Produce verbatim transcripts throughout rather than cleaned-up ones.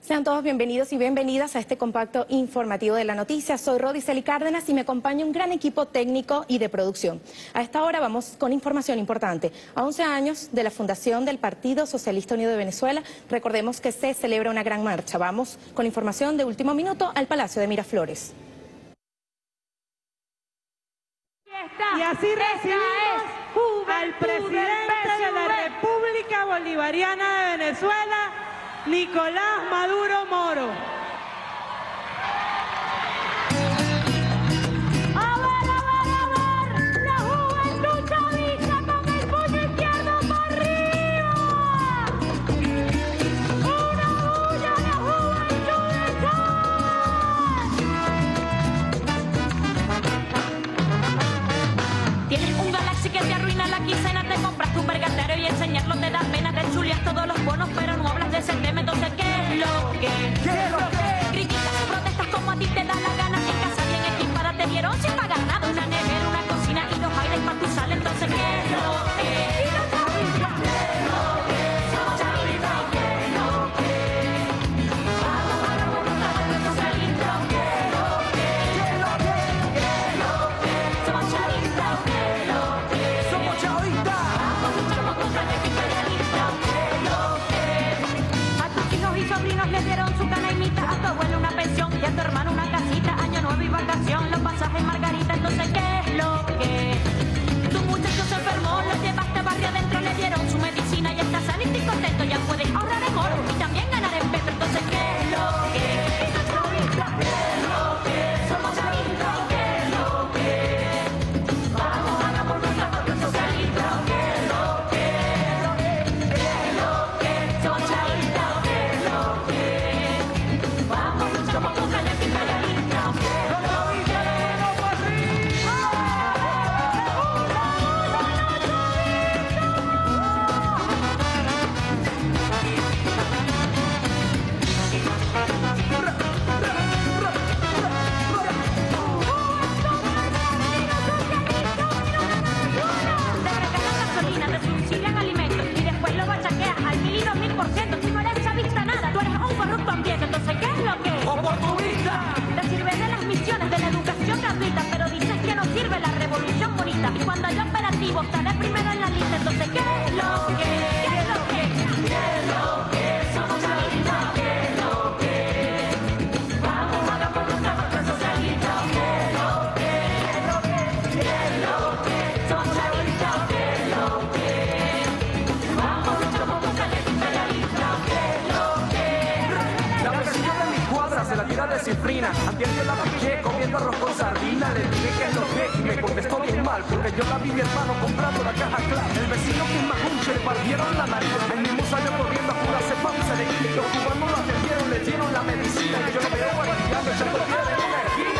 Sean todos bienvenidos y bienvenidas a este compacto informativo de la noticia. Soy Rodi Celi Cárdenas y me acompaña un gran equipo técnico y de producción. A esta hora vamos con información importante. A once años de la fundación del Partido Socialista Unido de Venezuela, recordemos que se celebra una gran marcha. Vamos con información de último minuto al Palacio de Miraflores. Y así recibimos al presidente de la República Bolivariana de Venezuela, Nicolás Maduro Moro. A ver, a ver, a ver, la juventud chavista con el puño izquierdo para arriba. Una bulla a la juventud de Chávez. Tienes un Galaxy que te arruina la quincena, te compras tu pergatero y enseñarlo te da pena, te chuleas todos los bonos, pero no hablas de ese tema, entonces ¿qué es lo que? ¿Qué es lo que? Criticas y protestas como a ti te da la gana, en casa bien equipada te dieron sin pagar nada, una nevera, una cocina y dos aires para tu sala, entonces ¿qué es lo que? ¿Qué es lo que? Somos chavistas, ¿qué es lo que? Vamos a la voluntad del socialista, ¿qué es lo que? ¿Qué es lo que? ¿Qué es lo que? Somos chavistas, ¿qué es lo que? Somos chavistas. Vamos, luchamos contra el imperialista, ¿qué es lo que? A tus hijos y sobrinos les dieron su canaimita, a tu abuelo una pensión y a tu hermano una casita, año nuevo y vacación, los pasajes Margarita, entonces ¿qué es lo que? Tu muchacho se enfermó, lo llevaste a barrio adentro, le dieron su medicina y está sanito y contento, ya puedes ahorrar en oro y también ganar en petro, entonces ¿qué es lo que? ¿Qué es lo que? Somos chavistas, ¿qué es lo que? Vamos a la voluntad del socialista, ¿qué es lo que? ¿Qué es lo que? Somos chavistas, ¿qué es lo que? Vamos, luchamos contra el imperialista, ¿qué es lo que? Te regalan gasolina, te subsidian alimentos y después lo bachaqueas al mil y dos mil por ciento. Tú no eres chavista nada, tú eres un corrupto ambiente, entonces ¿qué es lo que? ¡Oportunista! Te sirve de las misiones de la educación gratuita, pero dices que no sirve la revolución bonita. Y cuando hay operativos, estaré primero en la lista, entonces ¿qué es lo que? ¿Qué es lo que? ¿Qué es lo que? Somos chavistas, ¿qué es lo que? Vamos a la voluntad del socialista, ¿qué es lo que? ¿Qué es lo que? Somos chavistas, ¿qué es lo que? Vamos, luchamos contra el imperialista, ¿qué es lo que? La versión de mi cuadra se la tira de cifrina. Antier yo la pillé comiendo arroz con sardina. Le dije que es lo que y me contestó bien mal, porque yo la vi mi hermano comprando la caja clara. El vecino que es majunche le partieron la nariz. El mismo salió corriendo a curarse panza de y los cubanos lo atendieron, le dieron la medicina. Y yo lo veo guardiando echando piedra en una esquina.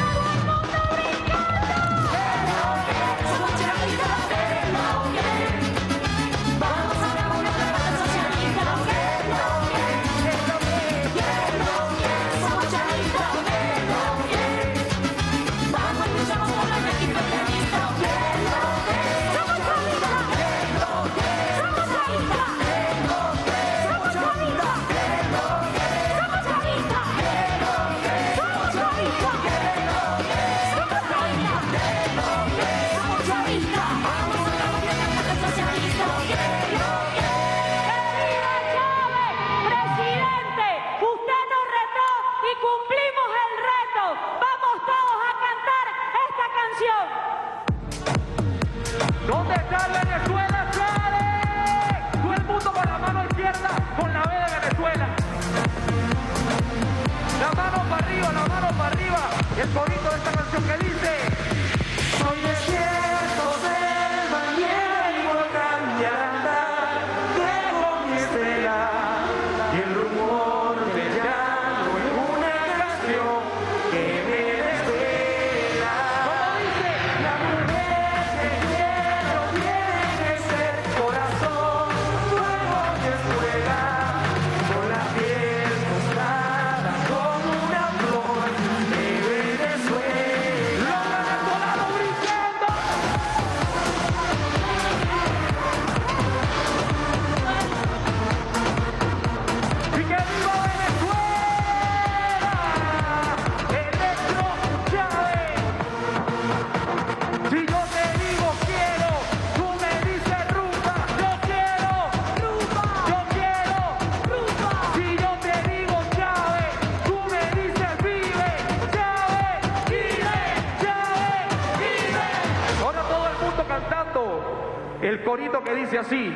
Somos chavistas, ¿qué es lo que? Vamos a la voluntad del socialista, ¿qué es lo que? ¿Qué es lo que? ¿Qué es lo que? Somos chavistas, ¿qué es lo que? Vamos, luchamos por la imperialista, ¿qué es lo que? Somos chavistas, ¿qué es lo que? Somos chavistas, ¿qué es lo que? Somos chavistas, ¿qué es lo que? Somos chavistas, ¿qué es lo que? Somos chavistas, ¿qué es lo que? Somos chavistas, ¿qué es lo que? Somos chavistas, vamos a la voluntad del socialista, ¿qué es lo que? ¡Que viva Chávez! Presidente, usted nos retó y cumplimos el reto. Vamos todos a cantar esta canción. ¿Dónde está Venezuela, Chávez? Todo el mundo con la mano izquierda, con la B de Venezuela. La mano para arriba, la mano para arriba. Y el corito de esta canción que dice: soy desierto, selva, nieve y volcán y al andar dejo mi estela y el rumor del llano en una canción que me desvela. Como dice, la mujer que quiero tiene que ser corazón, fuego y escuela, con la piel mostrada como una flor de Venezuela. el corito que dice así.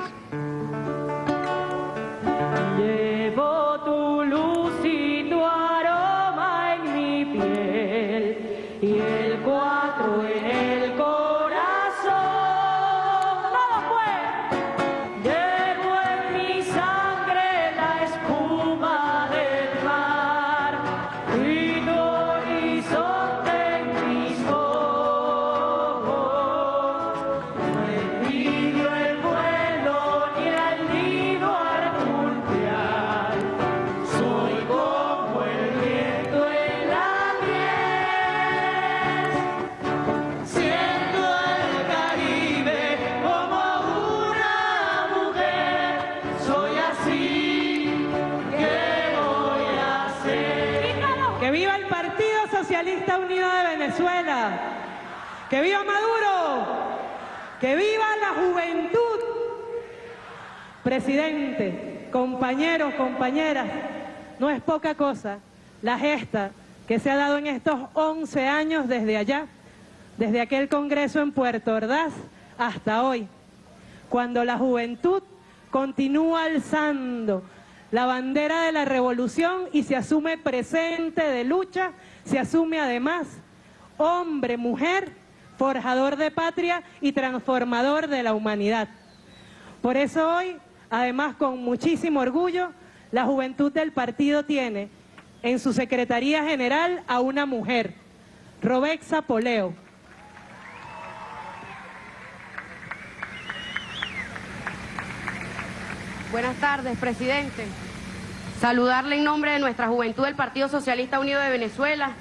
Llevo tu luz y tu aroma en mi piel y el cuatro en el corazón. ¡Vamos pues! Llevo en mi sangre la espuma del mar y tu horizonte en mis ojos. No envidio el vuelo ni el nido arcultear. Soy como el viento en la miel. Siento el Caribe como una mujer. Soy así, ¿qué voy a hacer? ¡Que viva el Partido Socialista Unido de Venezuela! ¡Que viva Maduro! ¡Que viva la juventud! Presidente, compañeros, compañeras, no es poca cosa la gesta que se ha dado en estos once años desde allá, desde aquel congreso en Puerto Ordaz hasta hoy, cuando la juventud continúa alzando la bandera de la revolución y se asume presente de lucha, se asume además hombre, mujer, forjador de patria y transformador de la humanidad. Por eso hoy, además con muchísimo orgullo, la juventud del partido tiene en su Secretaría General a una mujer, Robexa Poleo. Buenas tardes, presidente. Saludarle en nombre de nuestra juventud del Partido Socialista Unido de Venezuela.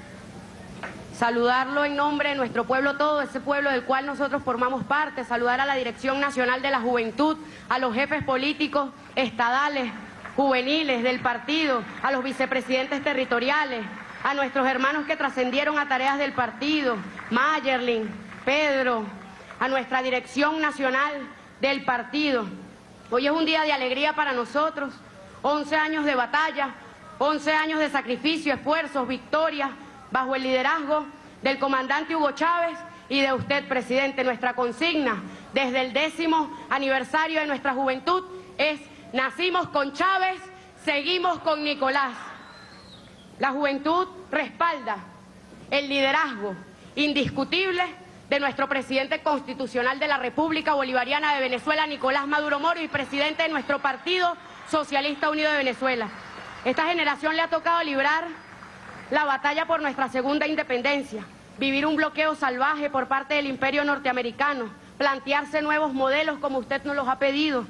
Saludarlo en nombre de nuestro pueblo todo, ese pueblo del cual nosotros formamos parte. Saludar a la Dirección Nacional de la Juventud, a los jefes políticos estadales, juveniles del partido, a los vicepresidentes territoriales, a nuestros hermanos que trascendieron a tareas del partido, Mayerlin, Pedro, a nuestra Dirección Nacional del partido. Hoy es un día de alegría para nosotros, once años de batalla, once años de sacrificio, esfuerzos, victorias, bajo el liderazgo del comandante Hugo Chávez y de usted, presidente. Nuestra consigna desde el décimo aniversario de nuestra juventud es: nacimos con Chávez, seguimos con Nicolás. La juventud respalda el liderazgo indiscutible de nuestro presidente constitucional de la República Bolivariana de Venezuela, Nicolás Maduro Moro, y presidente de nuestro Partido Socialista Unido de Venezuela. Esta generación le ha tocado librar la batalla por nuestra segunda independencia, vivir un bloqueo salvaje por parte del imperio norteamericano, plantearse nuevos modelos como usted nos los ha pedido,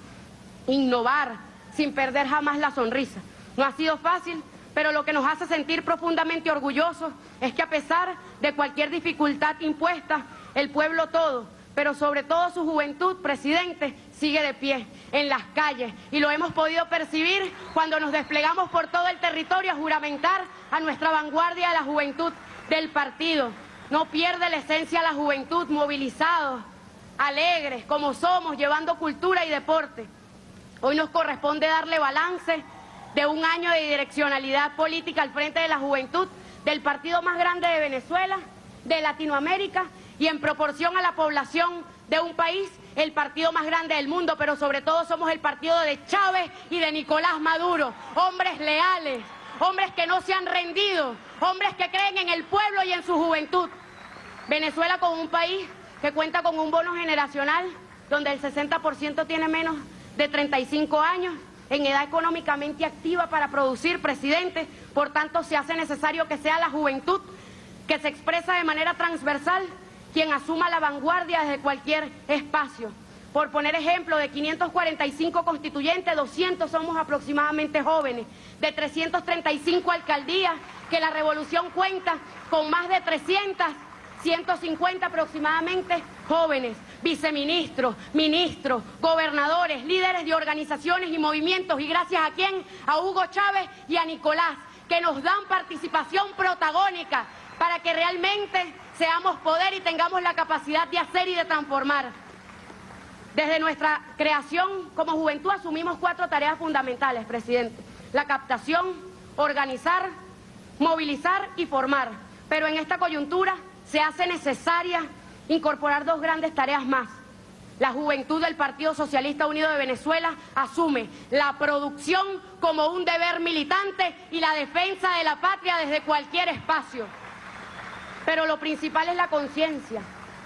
innovar sin perder jamás la sonrisa. No ha sido fácil, pero lo que nos hace sentir profundamente orgullosos es que a pesar de cualquier dificultad impuesta, el pueblo todo, pero sobre todo su juventud, presidente, sigue de pie en las calles, y lo hemos podido percibir cuando nos desplegamos por todo el territorio a juramentar a nuestra vanguardia de la juventud del partido. No pierde la esencia la juventud, movilizados, alegres como somos, llevando cultura y deporte. Hoy nos corresponde darle balance de un año de direccionalidad política al frente de la juventud del partido más grande de Venezuela, de Latinoamérica, y en proporción a la población de un país, el partido más grande del mundo, pero sobre todo somos el partido de Chávez y de Nicolás Maduro, hombres leales, hombres que no se han rendido, hombres que creen en el pueblo y en su juventud. Venezuela, como un país que cuenta con un bono generacional, donde el sesenta por ciento tiene menos de treinta y cinco años, en edad económicamente activa para producir, presidente. Por tanto, se hace necesario que sea la juventud que se expresa de manera transversal quien asuma la vanguardia desde cualquier espacio. Por poner ejemplo, de quinientos cuarenta y cinco constituyentes, doscientos somos aproximadamente jóvenes. De trescientas treinta y cinco alcaldías, que la revolución cuenta con más de trescientas, ciento cincuenta aproximadamente jóvenes, viceministros, ministros, gobernadores, líderes de organizaciones y movimientos, y gracias a quién, a Hugo Chávez y a Nicolás, que nos dan participación protagónica para que realmente seamos poder y tengamos la capacidad de hacer y de transformar. Desde nuestra creación como juventud asumimos cuatro tareas fundamentales, presidente: la captación, organizar, movilizar y formar. Pero en esta coyuntura se hace necesaria incorporar dos grandes tareas más: La juventud del Partido Socialista Unido de Venezuela asume la producción como un deber militante y la defensa de la patria desde cualquier espacio. Pero lo principal es la conciencia,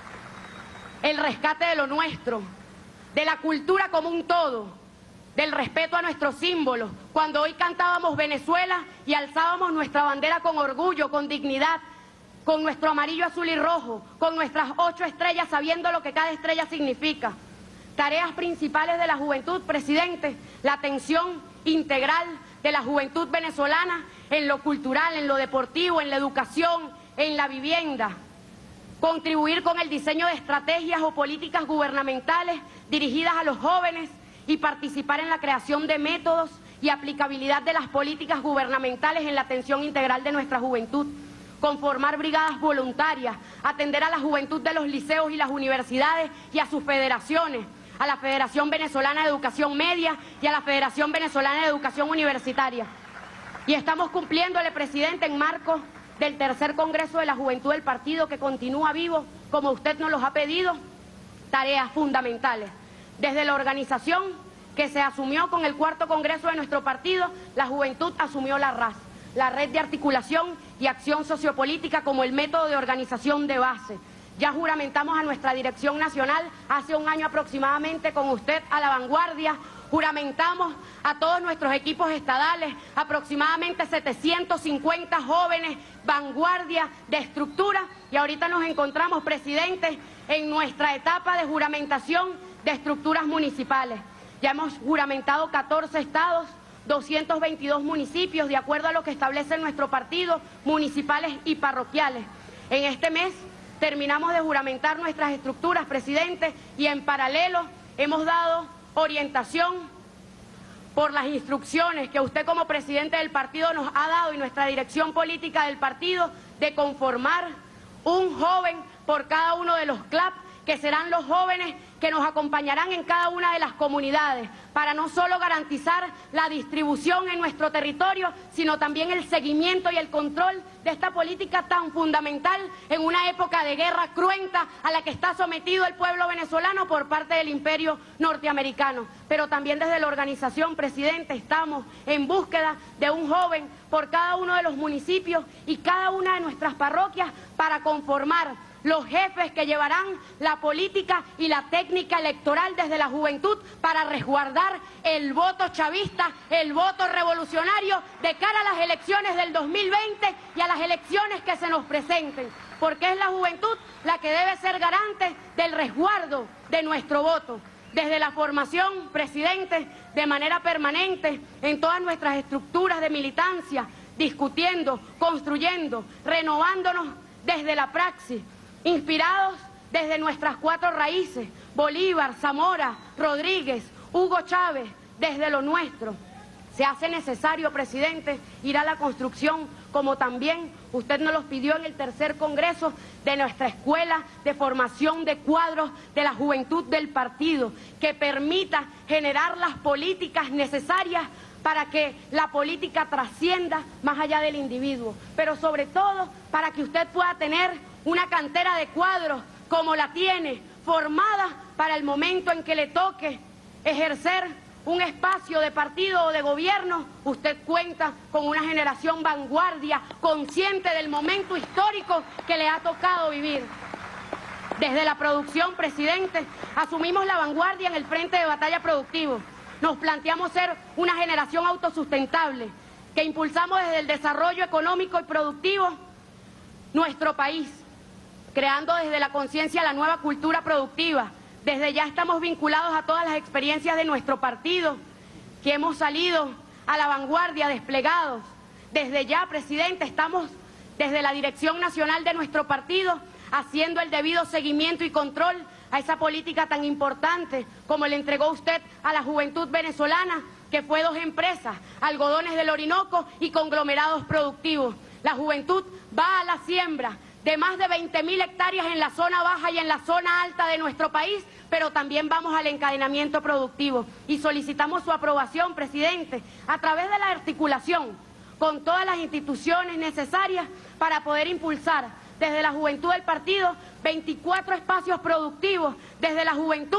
el rescate de lo nuestro, de la cultura como un todo, del respeto a nuestros símbolos. Cuando hoy cantábamos Venezuela y alzábamos nuestra bandera con orgullo, con dignidad, con nuestro amarillo, azul y rojo, con nuestras ocho estrellas, sabiendo lo que cada estrella significa. Tareas principales de la juventud, presidente, la atención integral de la juventud venezolana en lo cultural, en lo deportivo, en la educación, en la vivienda. Contribuir con el diseño de estrategias o políticas gubernamentales dirigidas a los jóvenes y participar en la creación de métodos y aplicabilidad de las políticas gubernamentales en la atención integral de nuestra juventud. Conformar brigadas voluntarias, atender a la juventud de los liceos y las universidades y a sus federaciones, a la Federación Venezolana de Educación Media y a la Federación Venezolana de Educación Universitaria. Y estamos cumpliéndole, presidente, en marco del tercer Congreso de la Juventud del Partido, que continúa vivo, como usted nos los ha pedido, tareas fundamentales. Desde la organización que se asumió con el cuarto Congreso de nuestro partido, la juventud asumió la R A S, la Red de Articulación y Acción Sociopolítica, como el método de organización de base. Ya juramentamos a nuestra dirección nacional hace un año aproximadamente con usted a la vanguardia. Juramentamos a todos nuestros equipos estadales, aproximadamente setecientos cincuenta jóvenes, vanguardia de estructura, y ahorita nos encontramos, presidente, en nuestra etapa de juramentación de estructuras municipales. Ya hemos juramentado catorce estados, doscientos veintidós municipios, de acuerdo a lo que establece nuestro partido, municipales y parroquiales. En este mes terminamos de juramentar nuestras estructuras, presidente, y en paralelo hemos dado orientación por las instrucciones que usted como presidente del partido nos ha dado y nuestra dirección política del partido, de conformar un joven por cada uno de los C L A P, que serán los jóvenes que nos acompañarán en cada una de las comunidades, para no solo garantizar la distribución en nuestro territorio, sino también el seguimiento y el control de esta política tan fundamental en una época de guerra cruenta a la que está sometido el pueblo venezolano por parte del imperio norteamericano. Pero también desde la organización, presidente, estamos en búsqueda de un joven por cada uno de los municipios y cada una de nuestras parroquias para conformar los jefes que llevarán la política y la técnica electoral desde la juventud para resguardar el voto chavista, el voto revolucionario de cara a las elecciones del dos mil veinte y a las elecciones que se nos presenten, porque es la juventud la que debe ser garante del resguardo de nuestro voto. Desde la formación, presidente, de manera permanente en todas nuestras estructuras de militancia, discutiendo, construyendo, renovándonos desde la praxis, inspirados desde nuestras cuatro raíces, Bolívar, Zamora, Rodríguez, Hugo Chávez, desde lo nuestro. Se hace necesario, presidente, ir a la construcción, como también usted nos los pidió en el tercer Congreso, de nuestra escuela de formación de cuadros de la juventud del partido, que permita generar las políticas necesarias para que la política trascienda más allá del individuo, pero sobre todo para que usted pueda tener una cantera de cuadros como la tiene, formada para el momento en que le toque ejercer un espacio de partido o de gobierno. Usted cuenta con una generación vanguardia, consciente del momento histórico que le ha tocado vivir. Desde la producción, presidente, asumimos la vanguardia en el frente de batalla productivo. Nos planteamos ser una generación autosustentable, que impulsamos desde el desarrollo económico y productivo nuestro país, creando desde la conciencia la nueva cultura productiva. Desde ya estamos vinculados a todas las experiencias de nuestro partido, que hemos salido a la vanguardia, desplegados. Desde ya, presidente, estamos desde la dirección nacional de nuestro partido haciendo el debido seguimiento y control a esa política tan importante como le entregó usted a la juventud venezolana, que fue dos empresas, Algodones del Orinoco y Conglomerados Productivos. La juventud va a la siembra de más de veinte mil hectáreas en la zona baja y en la zona alta de nuestro país, pero también vamos al encadenamiento productivo y solicitamos su aprobación, presidente, a través de la articulación con todas las instituciones necesarias para poder impulsar desde la juventud del partido veinticuatro espacios productivos, desde la juventud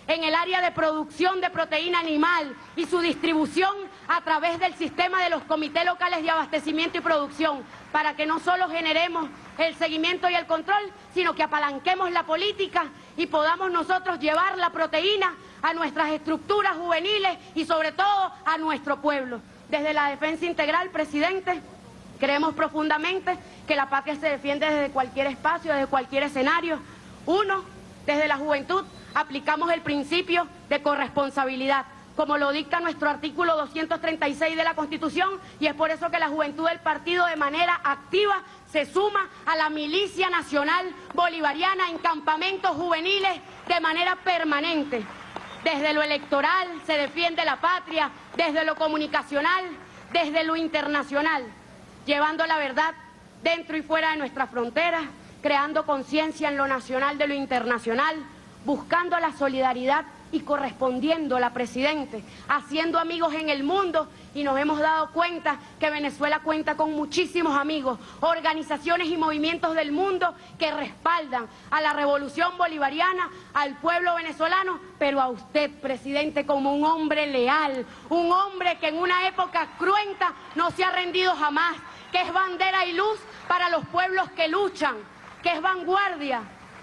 en el área de producción de proteína animal y su distribución a través del sistema de los comités locales de abastecimiento y producción, para que no solo generemos el seguimiento y el control, sino que apalanquemos la política y podamos nosotros llevar la proteína a nuestras estructuras juveniles y sobre todo a nuestro pueblo. Desde la defensa integral, presidente, creemos profundamente que la patria se defiende desde cualquier espacio, desde cualquier escenario. Uno, desde la juventud, aplicamos el principio de corresponsabilidad, como lo dicta nuestro artículo doscientos treinta y seis de la Constitución, y es por eso que la juventud del partido de manera activa se suma a la milicia nacional bolivariana en campamentos juveniles de manera permanente. Desde lo electoral se defiende la patria, desde lo comunicacional, desde lo internacional, llevando la verdad dentro y fuera de nuestras fronteras, creando conciencia en lo nacional de lo internacional, buscando la solidaridad y correspondiéndola, presidente, haciendo amigos en el mundo, y nos hemos dado cuenta que Venezuela cuenta con muchísimos amigos, organizaciones y movimientos del mundo que respaldan a la revolución bolivariana, al pueblo venezolano, pero a usted, presidente, como un hombre leal, un hombre que en una época cruenta no se ha rendido jamás, que es bandera y luz para los pueblos que luchan, que es vanguardia.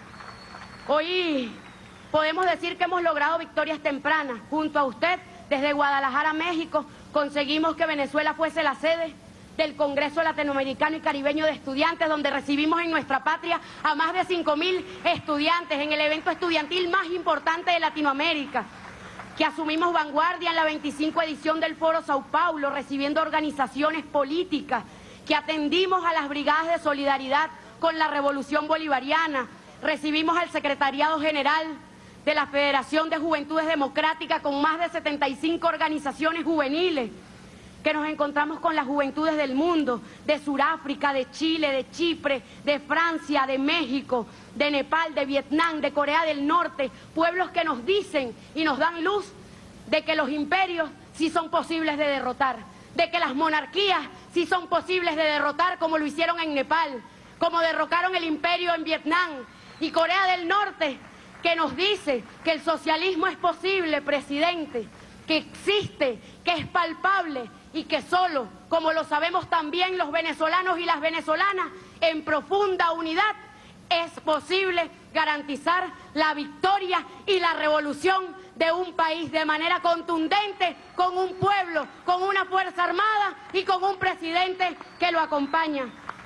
Hoy podemos decir que hemos logrado victorias tempranas. Junto a usted, desde Guadalajara, México, conseguimos que Venezuela fuese la sede del Congreso Latinoamericano y Caribeño de Estudiantes, donde recibimos en nuestra patria a más de cinco mil estudiantes en el evento estudiantil más importante de Latinoamérica, que asumimos vanguardia en la veinticinco edición del Foro Sao Paulo, recibiendo organizaciones políticas, que atendimos a las brigadas de solidaridad con la Revolución Bolivariana, recibimos al Secretariado General de la Federación de Juventudes Democráticas con más de setenta y cinco organizaciones juveniles, que nos encontramos con las juventudes del mundo, de Sudáfrica, de Chile, de Chipre, de Francia, de México, de Nepal, de Vietnam, de Corea del Norte, pueblos que nos dicen y nos dan luz de que los imperios sí son posibles de derrotar, de que las monarquías sí son posibles de derrotar, como lo hicieron en Nepal, como derrocaron el imperio en Vietnam, y Corea del Norte, que nos dice que el socialismo es posible, presidente, que existe, que es palpable y que solo, como lo sabemos también los venezolanos y las venezolanas, en profunda unidad es posible garantizar la victoria y la revolución de un país de manera contundente, con un pueblo, con una fuerza armada y con un presidente que lo acompaña.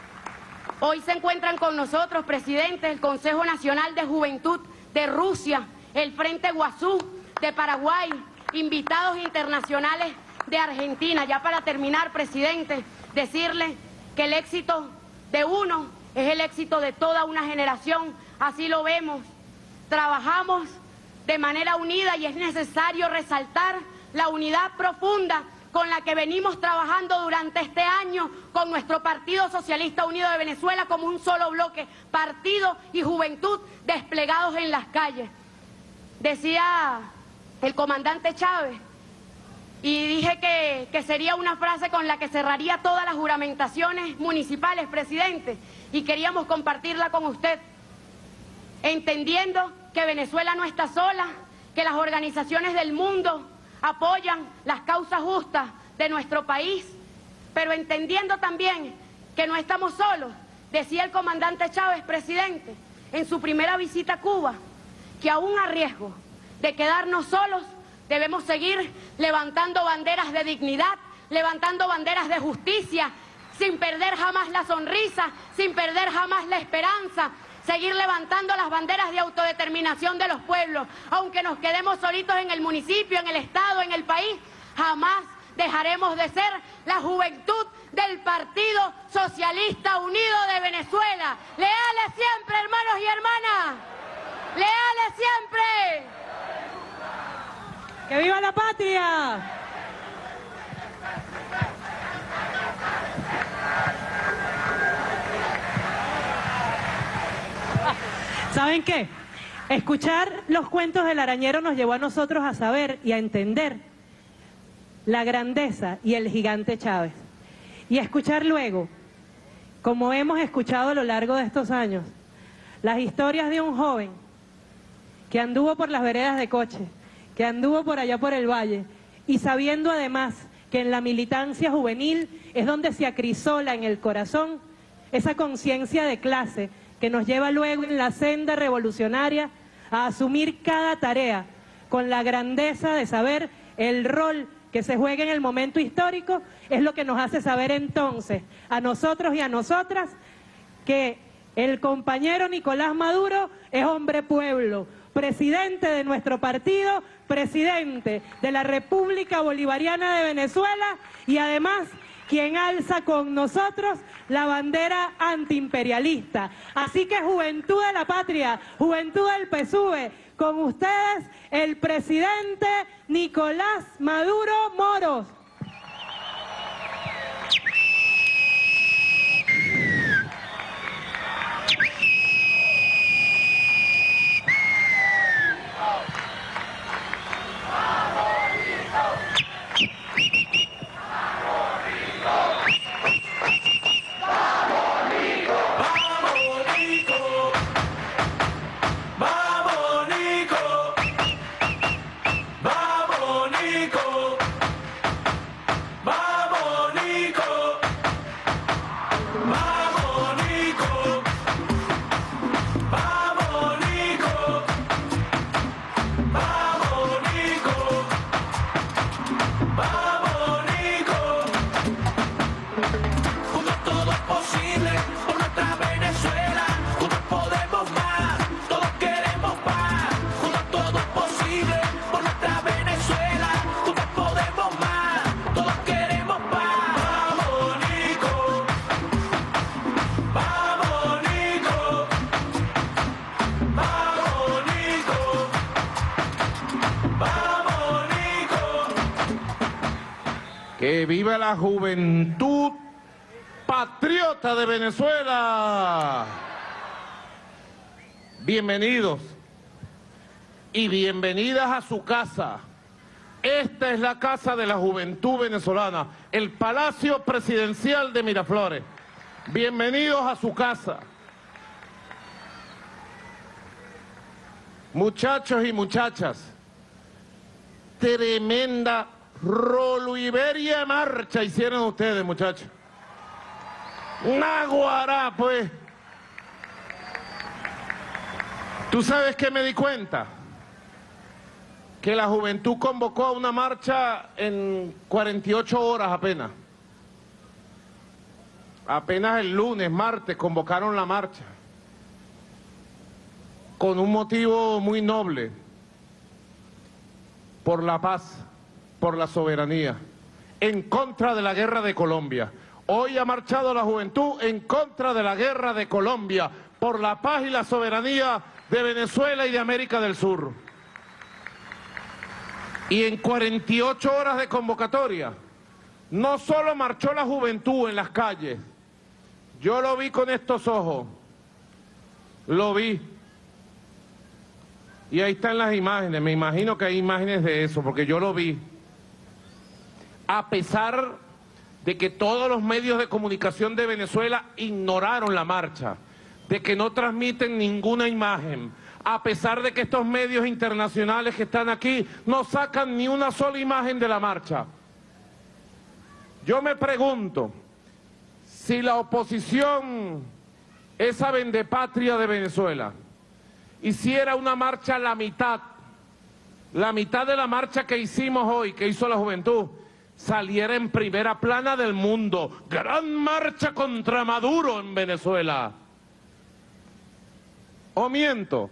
Hoy se encuentran con nosotros, presidente, el Consejo Nacional de Juventud de Rusia, el Frente Guazú de Paraguay, invitados internacionales de Argentina. Ya para terminar, presidente, decirle que el éxito de uno es el éxito de toda una generación, así lo vemos. Trabajamos de manera unida y es necesario resaltar la unidad profunda con la que venimos trabajando durante este año con nuestro Partido Socialista Unido de Venezuela como un solo bloque, partido y juventud desplegados en las calles. Decía el comandante Chávez, y dije que, que sería una frase con la que cerraría todas las juramentaciones municipales, presidente, y queríamos compartirla con usted, entendiendo que Venezuela no está sola, que las organizaciones del mundo apoyan las causas justas de nuestro país, pero entendiendo también que no estamos solos. Decía el comandante Chávez, presidente, en su primera visita a Cuba, que aún a riesgo de quedarnos solos, debemos seguir levantando banderas de dignidad, levantando banderas de justicia, sin perder jamás la sonrisa, sin perder jamás la esperanza, seguir levantando las banderas de autodeterminación de los pueblos. Aunque nos quedemos solitos en el municipio, en el estado, en el país, jamás dejaremos de ser la juventud del Partido Socialista Unido de Venezuela. Leales siempre, hermanos y hermanas. Leales siempre. ¡Que viva la patria! ¿Saben qué? Escuchar los cuentos del arañero nos llevó a nosotros a saber y a entender la grandeza y el gigante Chávez. Y a escuchar luego, como hemos escuchado a lo largo de estos años, las historias de un joven que anduvo por las veredas de Coche, que anduvo por allá por el valle, y sabiendo además que en la militancia juvenil es donde se acrisola en el corazón esa conciencia de clase que nos lleva luego en la senda revolucionaria a asumir cada tarea con la grandeza de saber el rol que se juega en el momento histórico, es lo que nos hace saber entonces a nosotros y a nosotras que el compañero Nicolás Maduro es hombre pueblo, presidente de nuestro partido, presidente de la República Bolivariana de Venezuela y además quien alza con nosotros la bandera antiimperialista. Así que Juventud de la Patria, Juventud del P S U V, con ustedes el presidente Nicolás Maduro Moros. ¡Que viva la juventud patriota de Venezuela! Bienvenidos y bienvenidas a su casa. Esta es la casa de la juventud venezolana, el Palacio Presidencial de Miraflores. Bienvenidos a su casa. Muchachos y muchachas, tremenda Roluiberia marcha hicieron ustedes, muchachos. Naguará, pues. ¿Tú sabes qué me di cuenta? Que la juventud convocó a una marcha en cuarenta y ocho horas apenas. Apenas el lunes, martes, convocaron la marcha. Con un motivo muy noble. Por la paz. Por la soberanía, en contra de la guerra de Colombia. Hoy ha marchado la juventud en contra de la guerra de Colombia, por la paz y la soberanía de Venezuela y de América del Sur. Y en cuarenta y ocho horas de convocatoria, no solo marchó la juventud en las calles, yo lo vi con estos ojos, lo vi. Y ahí están las imágenes, me imagino que hay imágenes de eso, porque yo lo vi. A pesar de que todos los medios de comunicación de Venezuela ignoraron la marcha, de que no transmiten ninguna imagen, a pesar de que estos medios internacionales que están aquí no sacan ni una sola imagen de la marcha. Yo me pregunto, si la oposición, esa vendepatria de Venezuela, hiciera una marcha a la mitad, la mitad de la marcha que hicimos hoy, que hizo la juventud, saliera en primera plana del mundo. Gran marcha contra Maduro en Venezuela. ¿O miento?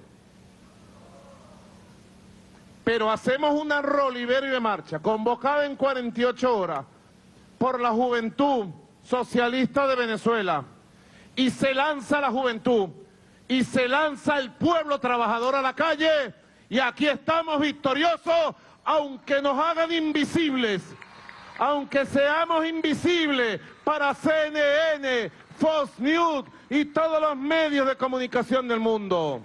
Pero hacemos una Roliverio de marcha, convocada en cuarenta y ocho horas por la juventud socialista de Venezuela. Y se lanza la juventud, y se lanza el pueblo trabajador a la calle, y aquí estamos victoriosos, aunque nos hagan invisibles. Aunque seamos invisibles para C N N, Fox News y todos los medios de comunicación del mundo.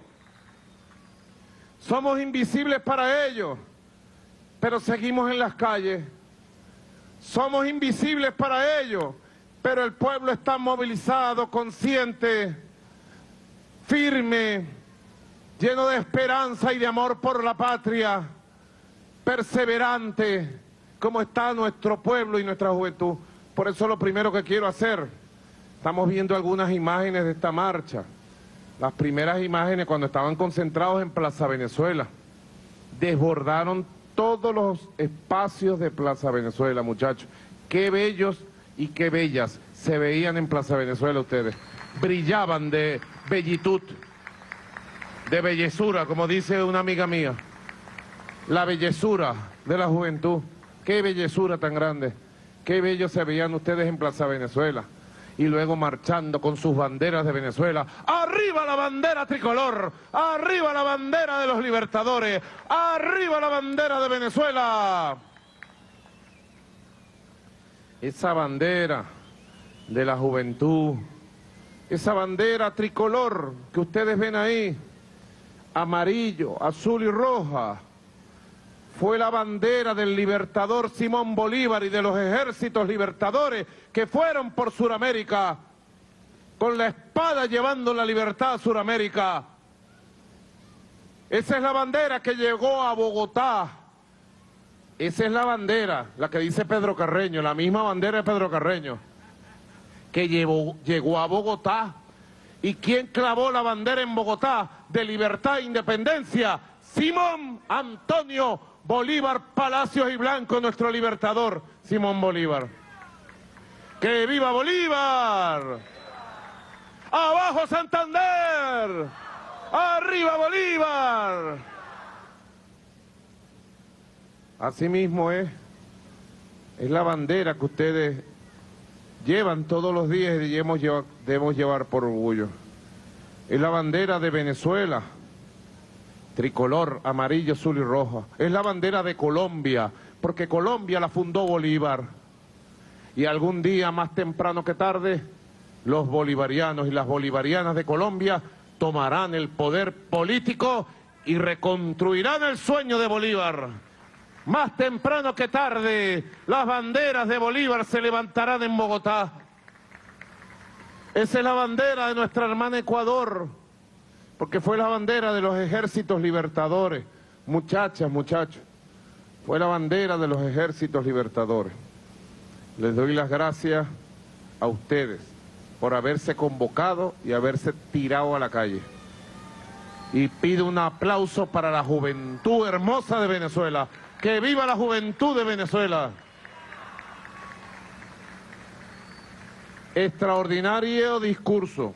Somos invisibles para ellos, pero seguimos en las calles. Somos invisibles para ellos, pero el pueblo está movilizado, consciente, firme, lleno de esperanza y de amor por la patria, perseverante, como está nuestro pueblo y nuestra juventud. Por eso lo primero que quiero hacer, estamos viendo algunas imágenes de esta marcha, las primeras imágenes cuando estaban concentrados en Plaza Venezuela, desbordaron todos los espacios de Plaza Venezuela, muchachos. Qué bellos y qué bellas se veían en Plaza Venezuela ustedes. Brillaban de bellitud, de bellezura, como dice una amiga mía. La bellezura de la juventud. Qué bellezura tan grande. Qué bellos se veían ustedes en Plaza Venezuela. Y luego marchando con sus banderas de Venezuela. ¡Arriba la bandera tricolor! ¡Arriba la bandera de los libertadores! ¡Arriba la bandera de Venezuela! Esa bandera de la juventud, esa bandera tricolor que ustedes ven ahí, amarillo, azul y roja, fue la bandera del libertador Simón Bolívar y de los ejércitos libertadores que fueron por Suramérica, con la espada llevando la libertad a Suramérica. Esa es la bandera que llegó a Bogotá. Esa es la bandera, la que dice Pedro Carreño, la misma bandera de Pedro Carreño, que llevó, llegó a Bogotá. ¿Y quién clavó la bandera en Bogotá de libertad e independencia? Simón Antonio Bolívar Palacios y Blanco, nuestro libertador, Simón Bolívar. ¡Que viva Bolívar! ¡Abajo Santander! ¡Arriba Bolívar! Así mismo es, es la bandera que ustedes llevan todos los días y debemos llevar, debemos llevar por orgullo. Es la bandera de Venezuela, tricolor, amarillo, azul y rojo. Es la bandera de Colombia, porque Colombia la fundó Bolívar. Y algún día, más temprano que tarde, los bolivarianos y las bolivarianas de Colombia tomarán el poder político y reconstruirán el sueño de Bolívar. Más temprano que tarde, las banderas de Bolívar se levantarán en Bogotá. Esa es la bandera de nuestra hermana Ecuador, porque fue la bandera de los ejércitos libertadores. Muchachas, muchachos, fue la bandera de los ejércitos libertadores. Les doy las gracias a ustedes por haberse convocado y haberse tirado a la calle. Y pido un aplauso para la juventud hermosa de Venezuela. ¡Que viva la juventud de Venezuela! Extraordinario discurso.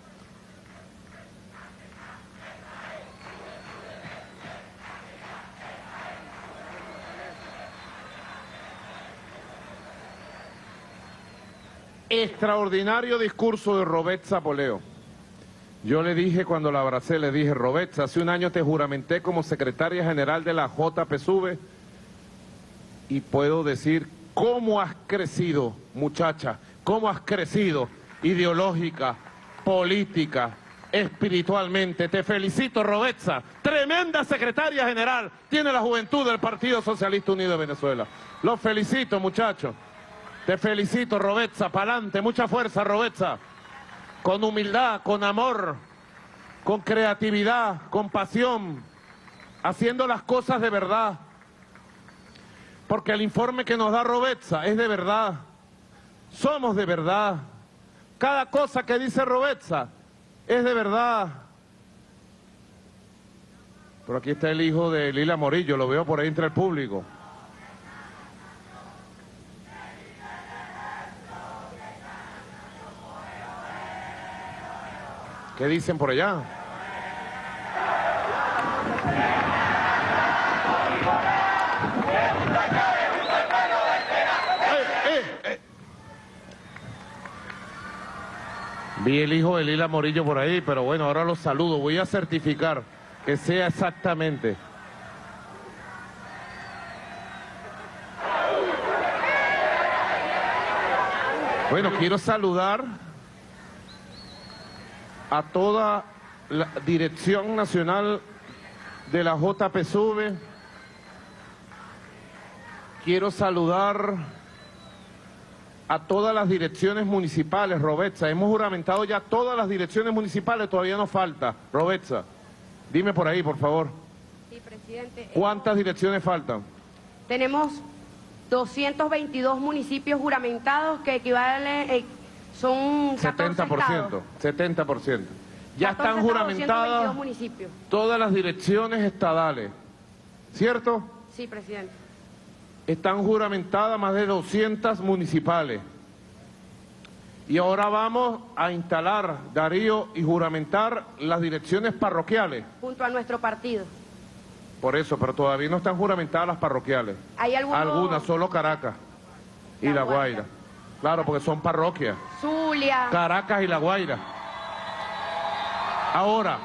Extraordinario discurso de Robetza Poleo. Yo le dije cuando la abracé, le dije, Robetza, hace un año te juramenté como secretaria general de la J P S U V y puedo decir cómo has crecido, muchacha, cómo has crecido ideológica, política, espiritualmente. Te felicito, Robetza, tremenda secretaria general tiene la juventud del Partido Socialista Unido de Venezuela. Los felicito, muchachos. Te felicito, Robetza, pa'lante, mucha fuerza, Robetza. Con humildad, con amor, con creatividad, con pasión, haciendo las cosas de verdad. Porque el informe que nos da Robetza es de verdad. Somos de verdad. Cada cosa que dice Robetza es de verdad. Pero aquí está el hijo de Lila Morillo, lo veo por ahí entre el público. ¿Qué dicen por allá? Eh, eh, eh. Vi el hijo de Lila Morillo por ahí, pero bueno, ahora los saludo. Voy a certificar que sea exactamente. Bueno, quiero saludar a toda la Dirección Nacional de la J P S U V. Quiero saludar a todas las direcciones municipales, Robetza. Hemos juramentado ya todas las direcciones municipales, todavía nos falta, Robetza. Dime por ahí, por favor. Sí, presidente. ¿Cuántas direcciones faltan? Tenemos doscientos veintidós municipios juramentados que equivalen, eh, son setenta por ciento. setenta por ciento. Ya están juramentadas municipios. todas las direcciones estadales, ¿cierto? Sí, presidente. Están juramentadas más de doscientas municipales. Y ahora vamos a instalar, Darío, y juramentar las direcciones parroquiales. Junto a nuestro partido. Por eso, pero todavía no están juramentadas las parroquiales. ¿Hay algunos? Algunas, solo Caracas y La, la Guaira. Guaira. Claro, porque son parroquias. Zulia. Caracas y La Guaira. Ahora,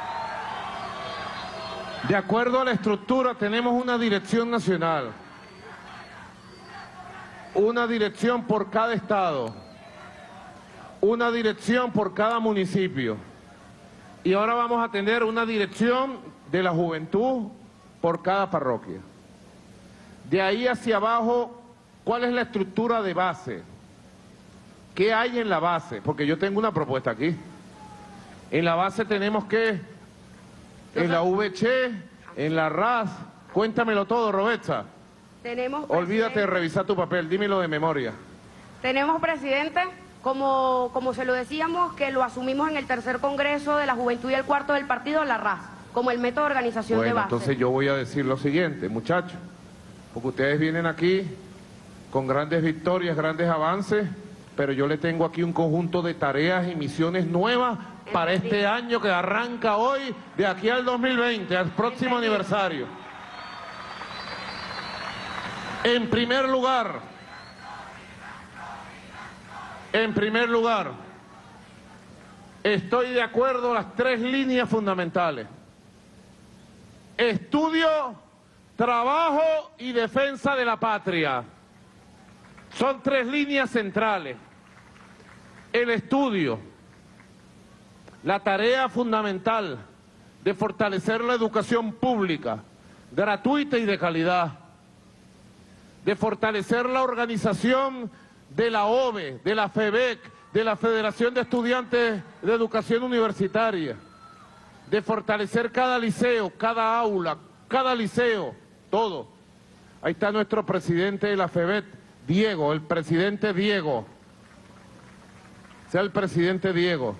de acuerdo a la estructura, tenemos una dirección nacional. Una dirección por cada estado. Una dirección por cada municipio. Y ahora vamos a tener una dirección de la juventud por cada parroquia. De ahí hacia abajo, ¿cuál es la estructura de base? ¿Qué hay en la base? Porque yo tengo una propuesta aquí. En la base tenemos que, en la V C, en la R A S, cuéntamelo todo, Roberta. Tenemos, olvídate de revisar tu papel, dímelo de memoria. Tenemos, presidente, como, como se lo decíamos, que lo asumimos en el tercer congreso de la juventud y el cuarto del partido, la R A S, como el método de organización bueno, de base. Entonces yo voy a decir lo siguiente, muchachos, porque ustedes vienen aquí con grandes victorias, grandes avances, pero yo le tengo aquí un conjunto de tareas y misiones nuevas para este año que arranca hoy, de aquí al dos mil veinte, al próximo aniversario. En primer lugar, en primer lugar, estoy de acuerdo en las tres líneas fundamentales. Estudio, trabajo y defensa de la patria. Son tres líneas centrales. El estudio, la tarea fundamental de fortalecer la educación pública, gratuita y de calidad, de fortalecer la organización de la O V E, de la FEBEC, de la Federación de Estudiantes de Educación Universitaria, de fortalecer cada liceo, cada aula, cada liceo, todo. Ahí está nuestro presidente de la FEBEC, Diego, el presidente Diego. Sea el presidente Diego.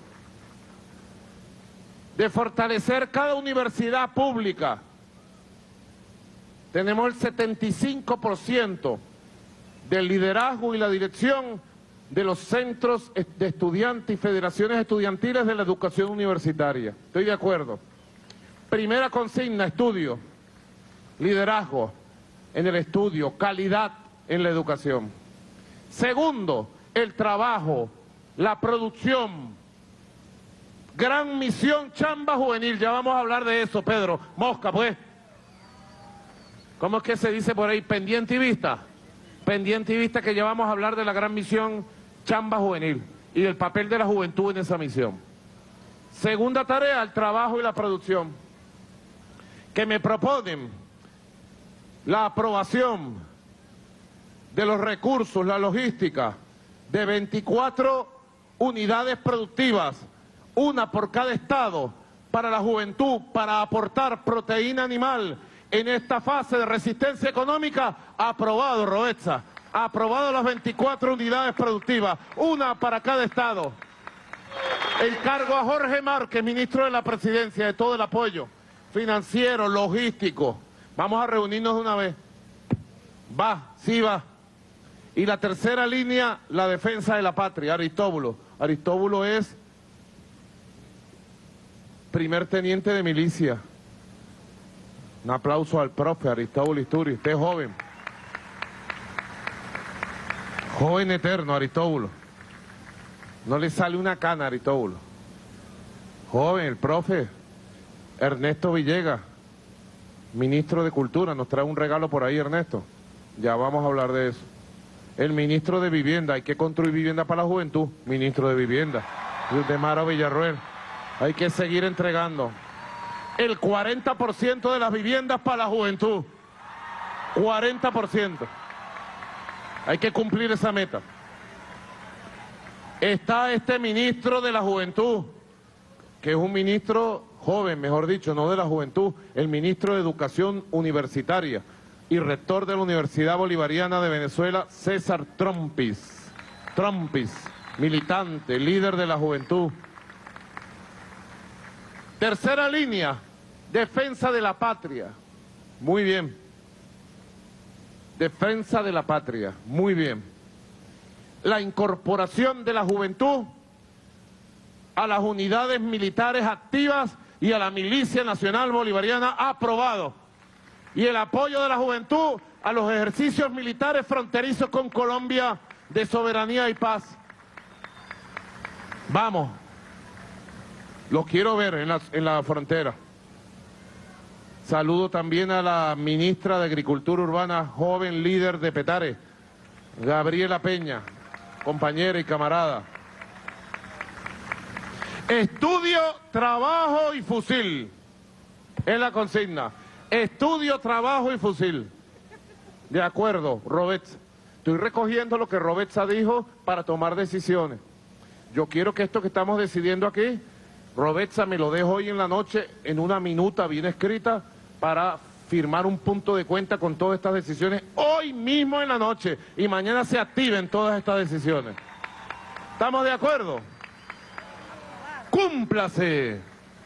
De fortalecer cada universidad pública. Tenemos el setenta y cinco por ciento del liderazgo y la dirección de los centros de estudiantes y federaciones estudiantiles de la educación universitaria. Estoy de acuerdo. Primera consigna, estudio, liderazgo en el estudio, calidad en la educación. Segundo, el trabajo, la producción. Gran misión chamba juvenil, ya vamos a hablar de eso, Pedro. Mosca, pues. ¿Cómo es que se dice por ahí? Pendiente y vista. Pendiente y vista que ya vamos a hablar de la gran misión chamba juvenil y del papel de la juventud en esa misión. Segunda tarea, el trabajo y la producción. Que me proponen la aprobación de los recursos, la logística, de veinticuatro unidades productivas, una por cada estado, para la juventud, para aportar proteína animal en esta fase de resistencia económica. Aprobado, Roetza, aprobado las veinticuatro unidades productivas, una para cada estado. Encargo a Jorge Márquez, ministro de la Presidencia, de todo el apoyo financiero, logístico. Vamos a reunirnos de una vez. Va, sí va. Y la tercera línea, la defensa de la patria, Aristóbulo. Aristóbulo es primer teniente de milicia. Un aplauso al profe Aristóbulo Isturi, usted es joven. Joven eterno, Aristóbulo. No le sale una cana a Aristóbulo. Joven, el profe Ernesto Villegas, ministro de Cultura, nos trae un regalo por ahí, Ernesto. Ya vamos a hablar de eso. El ministro de Vivienda, hay que construir vivienda para la juventud. Ministro de Vivienda, de Mara Villarruel. Hay que seguir entregando el cuarenta por ciento de las viviendas para la juventud. cuarenta por ciento. Hay que cumplir esa meta. Está este ministro de la Juventud, que es un ministro joven, mejor dicho, no de la juventud, el ministro de Educación Universitaria y rector de la Universidad Bolivariana de Venezuela, César Trompis. Trompis, militante, líder de la juventud. Tercera línea, defensa de la patria. Muy bien. Defensa de la patria, muy bien. La incorporación de la juventud a las unidades militares activas y a la Milicia Nacional Bolivariana, aprobado. Y el apoyo de la juventud a los ejercicios militares fronterizos con Colombia de soberanía y paz. Vamos, los quiero ver en la, en la frontera. Saludo también a la ministra de Agricultura Urbana, joven líder de Petare, Gabriela Peña, compañera y camarada. Estudio, trabajo y fusil. Es la consigna. Estudio, trabajo y fusil. De acuerdo, Robetza. Estoy recogiendo lo que Robetza dijo para tomar decisiones. Yo quiero que esto que estamos decidiendo aquí, Robetza me lo dejo hoy en la noche en una minuta bien escrita para firmar un punto de cuenta con todas estas decisiones hoy mismo en la noche y mañana se activen todas estas decisiones. ¿Estamos de acuerdo? ¡Cúmplase!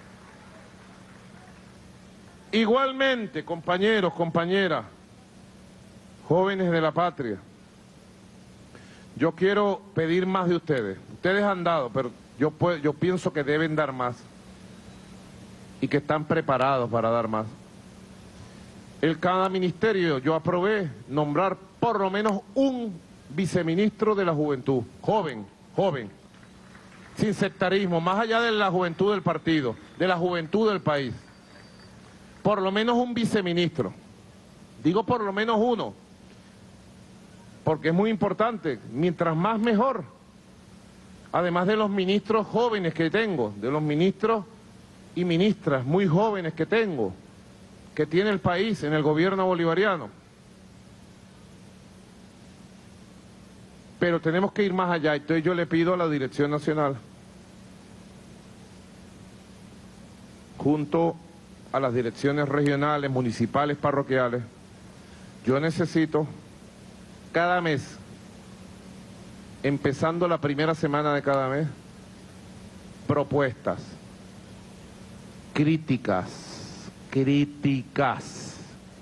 Igualmente, compañeros, compañeras, jóvenes de la patria, yo quiero pedir más de ustedes. Ustedes han dado, pero yo, puedo, yo pienso que deben dar más y que están preparados para dar más. En cada ministerio yo aprobé nombrar por lo menos un viceministro de la juventud, joven, joven, sin sectarismo, más allá de la juventud del partido, de la juventud del país. Por lo menos un viceministro. Digo por lo menos uno, porque es muy importante, mientras más mejor. Además de los ministros jóvenes que tengo, de los ministros y ministras muy jóvenes que tengo, que tiene el país en el gobierno bolivariano. Pero tenemos que ir más allá, entonces yo le pido a la Dirección Nacional, junto a las direcciones regionales, municipales, parroquiales, yo necesito cada mes, empezando la primera semana de cada mes, propuestas, críticas, críticas,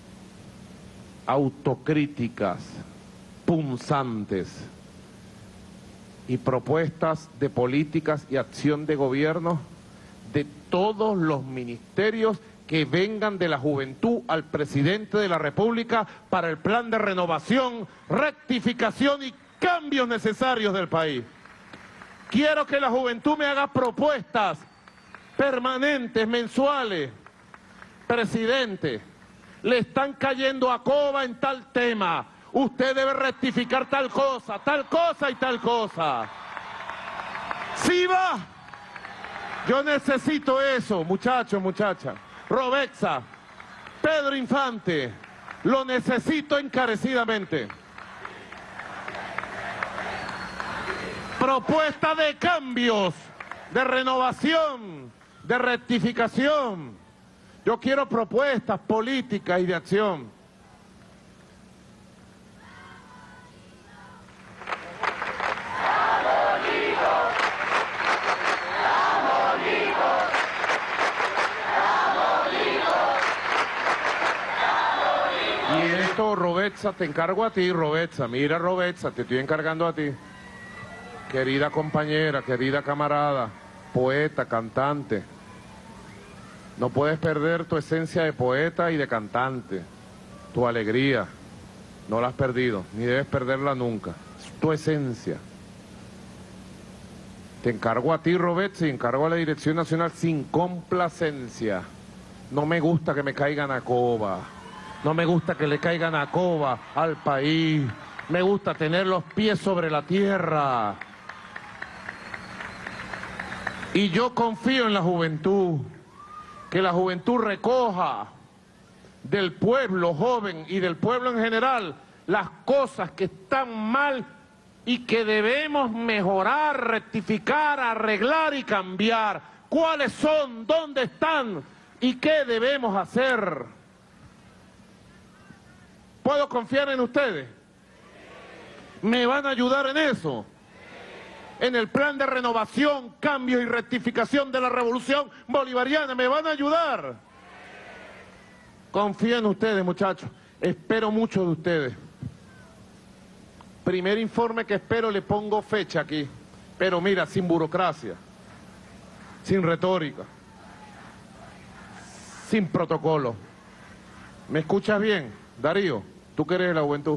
autocríticas, punzantes y propuestas de políticas y acción de gobierno de todos los ministerios que vengan de la juventud al presidente de la República para el plan de renovación, rectificación y cambios necesarios del país. Quiero que la juventud me haga propuestas permanentes, mensuales. Presidente, le están cayendo a coba en tal tema. Usted debe rectificar tal cosa, tal cosa y tal cosa. ¿Sí va? Yo necesito eso, muchachos, muchachas. Robetza, Pedro Infante, lo necesito encarecidamente. Propuesta de cambios, de renovación, de rectificación. Yo quiero propuestas políticas y de acción. Y esto, Robetza, te encargo a ti, Robetza. Mira, Robetza, te estoy encargando a ti. Querida compañera, querida camarada, poeta, cantante. No puedes perder tu esencia de poeta y de cantante. Tu alegría. No la has perdido, ni debes perderla nunca. Es tu esencia. Te encargo a ti, Robetza, y encargo a la Dirección Nacional sin complacencia. No me gusta que me caigan a coba. No me gusta que le caigan a coba al país. Me gusta tener los pies sobre la tierra. Y yo confío en la juventud. Que la juventud recoja del pueblo joven y del pueblo en general las cosas que están mal y que debemos mejorar, rectificar, arreglar y cambiar cuáles son, dónde están y qué debemos hacer. ¿Puedo confiar en ustedes? ¿Me van a ayudar en eso? En el plan de renovación, cambio y rectificación de la revolución bolivariana, ¿me van a ayudar? Confío en ustedes, muchachos. Espero mucho de ustedes. Primer informe que espero, le pongo fecha aquí. Pero mira, sin burocracia, sin retórica, sin protocolo. ¿Me escuchas bien, Darío? Tú que eres de la juventud.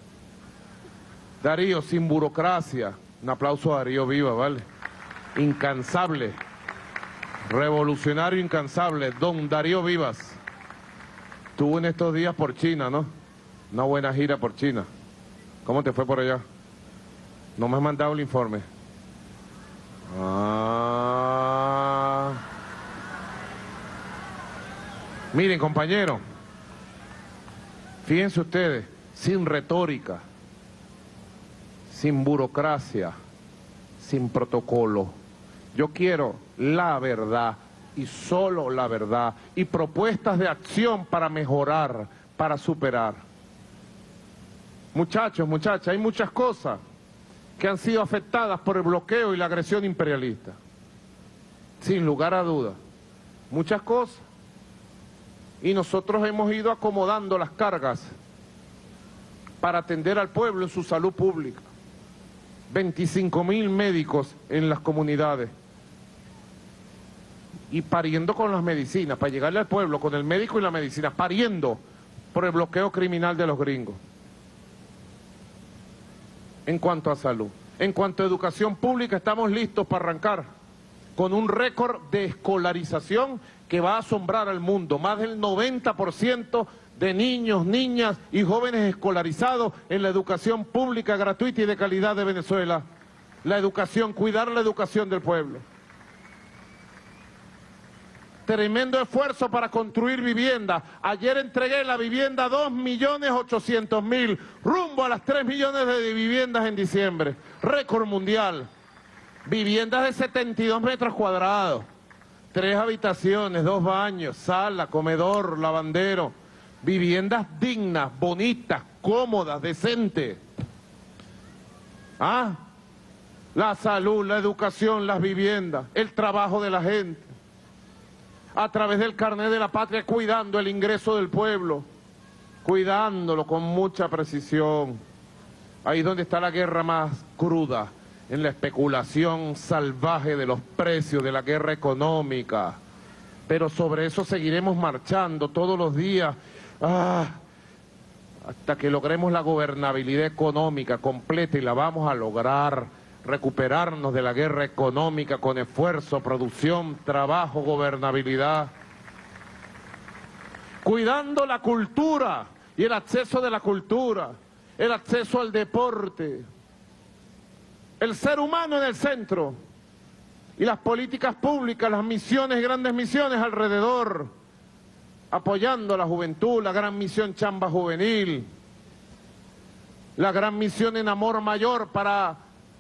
Darío, sin burocracia. Un aplauso a Darío Viva, ¿vale? Incansable. Revolucionario incansable. Don Darío Vivas. Estuvo en estos días por China, ¿no? Una buena gira por China. ¿Cómo te fue por allá? No me has mandado el informe. Ah. Miren, compañeros. Fíjense ustedes, sin retórica, sin burocracia, sin protocolo. Yo quiero la verdad y solo la verdad y propuestas de acción para mejorar, para superar. Muchachos, muchachas, hay muchas cosas que han sido afectadas por el bloqueo y la agresión imperialista. Sin lugar a dudas, muchas cosas. Y nosotros hemos ido acomodando las cargas para atender al pueblo en su salud pública. veinticinco mil médicos en las comunidades. Y pariendo con las medicinas, para llegarle al pueblo con el médico y la medicina, pariendo por el bloqueo criminal de los gringos. En cuanto a salud. En cuanto a educación pública, estamos listos para arrancar con un récord de escolarización que va a asombrar al mundo. Más del noventa por ciento de niños, niñas y jóvenes escolarizados en la educación pública, gratuita y de calidad de Venezuela. La educación, cuidar la educación del pueblo. Tremendo esfuerzo para construir vivienda. Ayer entregué la vivienda dos millones ochocientos mil, rumbo a las tres millones de viviendas en diciembre. Récord mundial. Viviendas de setenta y dos metros cuadrados. Tres habitaciones, dos baños, sala, comedor, lavandero. Viviendas dignas, bonitas, cómodas, decentes. ¿Ah? La salud, la educación, las viviendas, el trabajo de la gente. A través del carnet de la patria, cuidando el ingreso del pueblo. Cuidándolo con mucha precisión. Ahí es donde está la guerra más cruda. En la especulación salvaje de los precios, de la guerra económica. Pero sobre eso seguiremos marchando todos los días, ah, hasta que logremos la gobernabilidad económica completa, y la vamos a lograr. Recuperarnos de la guerra económica con esfuerzo, producción, trabajo, gobernabilidad. Cuidando la cultura y el acceso de la cultura, el acceso al deporte. El ser humano en el centro y las políticas públicas, las misiones, grandes misiones alrededor, apoyando a la juventud, la gran misión Chamba Juvenil, la gran misión en Amor Mayor para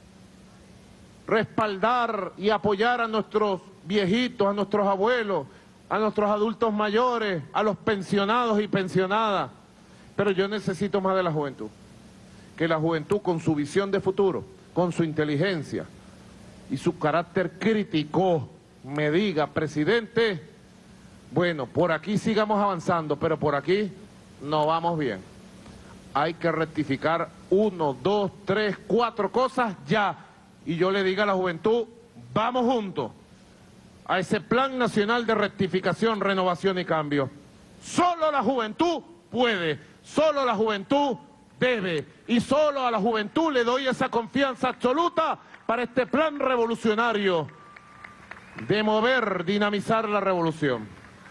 respaldar y apoyar a nuestros viejitos, a nuestros abuelos, a nuestros adultos mayores, a los pensionados y pensionadas. Pero yo necesito más de la juventud, que la juventud con su visión de futuro, con su inteligencia y su carácter crítico, me diga, presidente, bueno, por aquí sigamos avanzando, pero por aquí no vamos bien. Hay que rectificar uno, dos, tres, cuatro cosas ya. Y yo le diga a la juventud, vamos juntos a ese plan nacional de rectificación, renovación y cambio. Solo la juventud puede, solo la juventud debe, y solo a la juventud le doy esa confianza absoluta para este plan revolucionario de mover, dinamizar la revolución.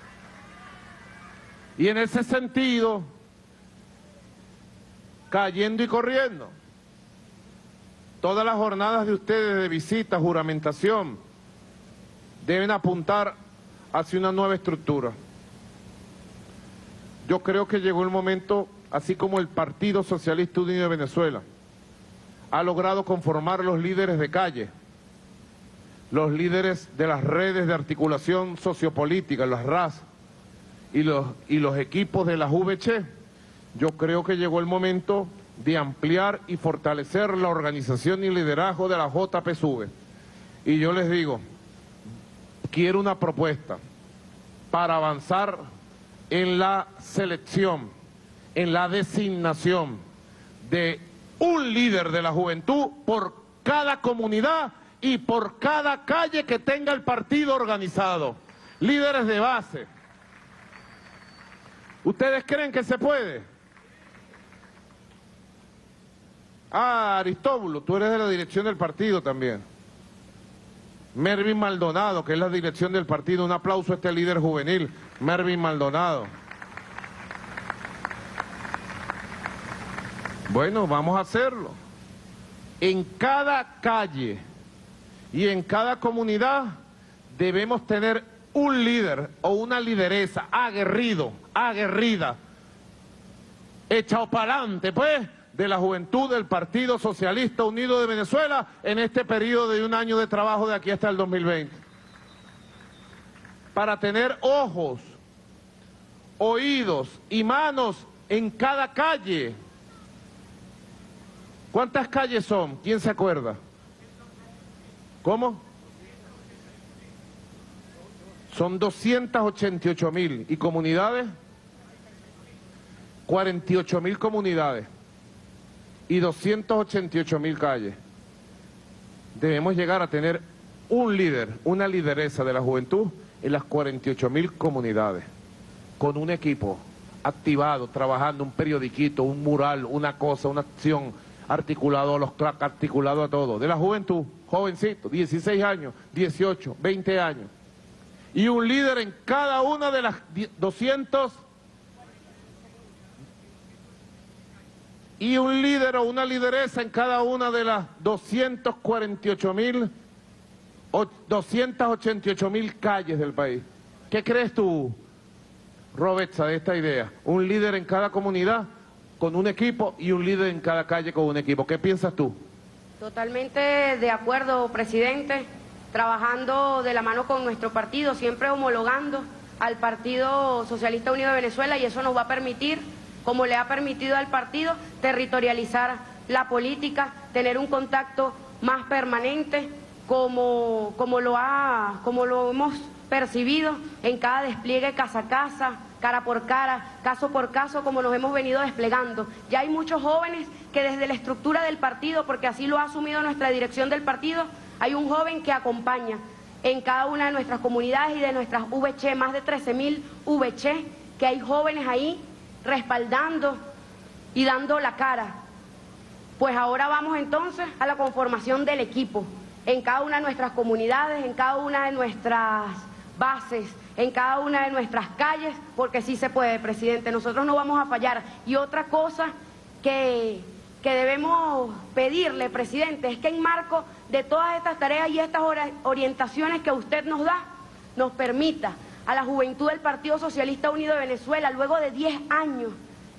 Y en ese sentido, cayendo y corriendo, todas las jornadas de ustedes de visita, juramentación, deben apuntar hacia una nueva estructura. Yo creo que llegó el momento, así como el Partido Socialista Unido de Venezuela ha logrado conformar los líderes de calle, los líderes de las redes de articulación sociopolítica, las R A S, y los, y los equipos de las V C, yo creo que llegó el momento de ampliar y fortalecer la organización y liderazgo de la J P S U V. Y yo les digo, quiero una propuesta para avanzar en la selección, en la designación de un líder de la juventud por cada comunidad y por cada calle que tenga el partido organizado. Líderes de base. ¿Ustedes creen que se puede? Ah, Aristóbulo, tú eres de la dirección del partido también. Mervin Maldonado, que es la dirección del partido. Un aplauso a este líder juvenil, Mervin Maldonado. Bueno, vamos a hacerlo. En cada calle y en cada comunidad debemos tener un líder o una lideresa aguerrido, aguerrida, echado para adelante, pues, de la juventud del Partido Socialista Unido de Venezuela en este periodo de un año de trabajo de aquí hasta el dos mil veinte. Para tener ojos, oídos y manos en cada calle. ¿Cuántas calles son? ¿Quién se acuerda? ¿Cómo? Son doscientas ochenta y ocho mil. ¿Y comunidades? cuarenta y ocho mil comunidades y doscientas ochenta y ocho mil calles. Debemos llegar a tener un líder, una lideresa de la juventud en las cuarenta y ocho mil comunidades, con un equipo activado, trabajando, un periodiquito, un mural, una cosa, una acción, articulado a los crack, articulado a todo, de la juventud, jovencito, dieciséis años, dieciocho, veinte años, y un líder en cada una de las doscientas, y un líder o una lideresa en cada una de las doscientas cuarenta y ocho mil, doscientas ochenta y ocho mil calles del país. ¿Qué crees tú, Roberta, de esta idea? Un líder en cada comunidad con un equipo y un líder en cada calle con un equipo. ¿Qué piensas tú? Totalmente de acuerdo, presidente. Trabajando de la mano con nuestro partido, siempre homologando al Partido Socialista Unido de Venezuela, y eso nos va a permitir, como le ha permitido al partido, territorializar la política, tener un contacto más permanente, como, como, lo, ha, como lo hemos percibido en cada despliegue casa a casa, cara por cara, caso por caso, como nos hemos venido desplegando. Ya hay muchos jóvenes que desde la estructura del partido, porque así lo ha asumido nuestra dirección del partido, hay un joven que acompaña en cada una de nuestras comunidades y de nuestras V C, más de trece mil V C, que hay jóvenes ahí respaldando y dando la cara. Pues ahora vamos entonces a la conformación del equipo, en cada una de nuestras comunidades, en cada una de nuestras bases, en cada una de nuestras calles, porque sí se puede, presidente, nosotros no vamos a fallar. Y otra cosa que, que debemos pedirle, presidente, es que en marco de todas estas tareas y estas orientaciones que usted nos da, nos permita a la juventud del Partido Socialista Unido de Venezuela, luego de diez años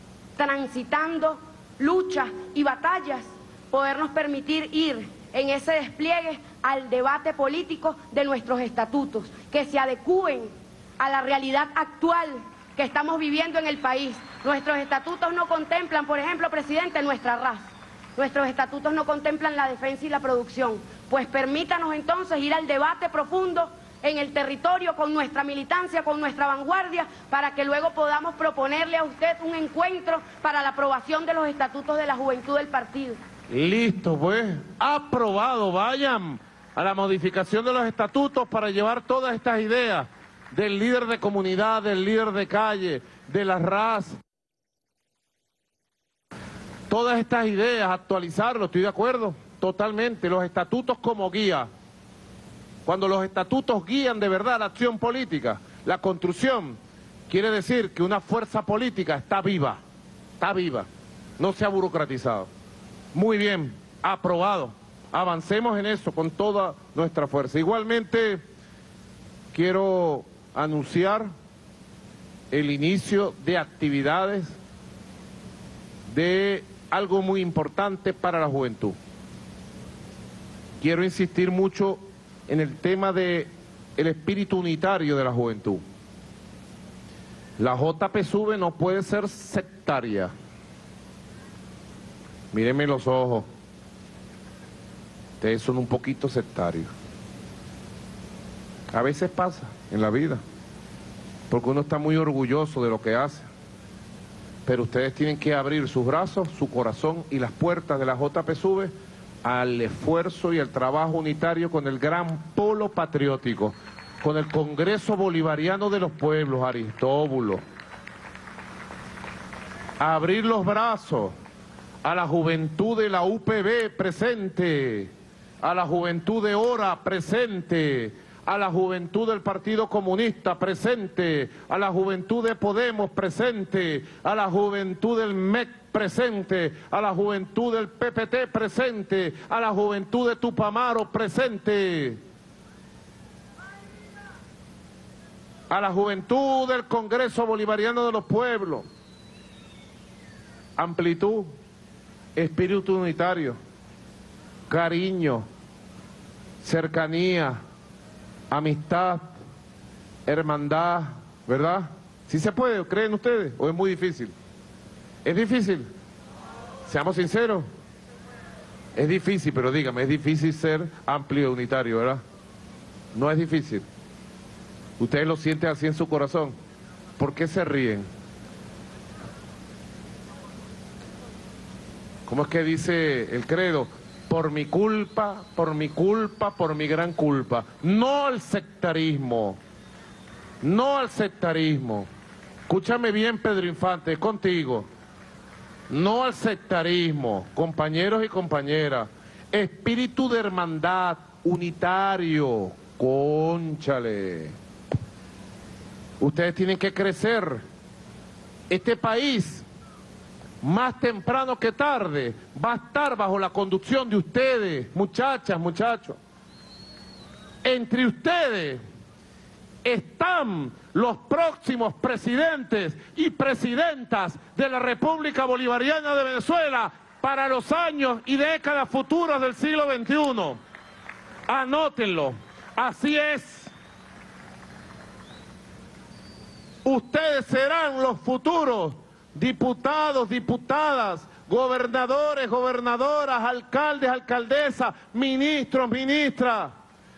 transitando luchas y batallas, podernos permitir ir en ese despliegue al debate político de nuestros estatutos, que se adecúen a la realidad actual que estamos viviendo en el país. Nuestros estatutos no contemplan, por ejemplo, presidente, nuestra raza. Nuestros estatutos no contemplan la defensa y la producción. Pues permítanos entonces ir al debate profundo en el territorio con nuestra militancia, con nuestra vanguardia, para que luego podamos proponerle a usted un encuentro para la aprobación de los estatutos de la juventud del partido. Listo, pues, aprobado. Vayan a la modificación de los estatutos para llevar todas estas ideas del líder de comunidad, del líder de calle, de las R A S. Todas estas ideas, actualizarlo, estoy de acuerdo, totalmente. Los estatutos como guía. Cuando los estatutos guían de verdad la acción política, la construcción, quiere decir que una fuerza política está viva, está viva, no se ha burocratizado. Muy bien, aprobado. Avancemos en eso con toda nuestra fuerza. Igualmente, quiero anunciar el inicio de actividades de algo muy importante para la juventud. Quiero insistir mucho en el tema de el espíritu unitario de la juventud. La J P S U V no puede ser sectaria. Mírenme los ojos. Ustedes son un poquito sectarios. A veces pasa en la vida, porque uno está muy orgulloso de lo que hace. Pero ustedes tienen que abrir sus brazos, su corazón y las puertas de la J P S U V al esfuerzo y al trabajo unitario con el gran polo patriótico, con el Congreso Bolivariano de los Pueblos, Aristóbulo. Abrir los brazos a la juventud de la U P B presente, a la juventud de Hora presente, a la juventud del Partido Comunista presente, a la juventud de Podemos presente, a la juventud del M E C presente, a la juventud del P P T presente, a la juventud de Tupamaro presente, a la juventud del Congreso Bolivariano de los Pueblos. Amplitud, espíritu unitario, cariño, cercanía, amistad, hermandad, ¿verdad? ¿Sí se puede? ¿Creen ustedes? ¿O es muy difícil? ¿Es difícil? Seamos sinceros. Es difícil, pero dígame, es difícil ser amplio y unitario, ¿verdad? No es difícil. Ustedes lo sienten así en su corazón. ¿Por qué se ríen? ¿Cómo es que dice el credo? Por mi culpa, por mi culpa, por mi gran culpa. No al sectarismo. No al sectarismo. Escúchame bien, Pedro Infante, contigo. No al sectarismo, compañeros y compañeras. Espíritu de hermandad, unitario. Cónchale. Ustedes tienen que crecer. Este país, más temprano que tarde, va a estar bajo la conducción de ustedes, muchachas, muchachos. Entre ustedes están los próximos presidentes y presidentas de la República Bolivariana de Venezuela para los años y décadas futuras del siglo veintiuno. Anótenlo, así es. Ustedes serán los futuros diputados, diputadas, gobernadores, gobernadoras, alcaldes, alcaldesas, ministros, ministras.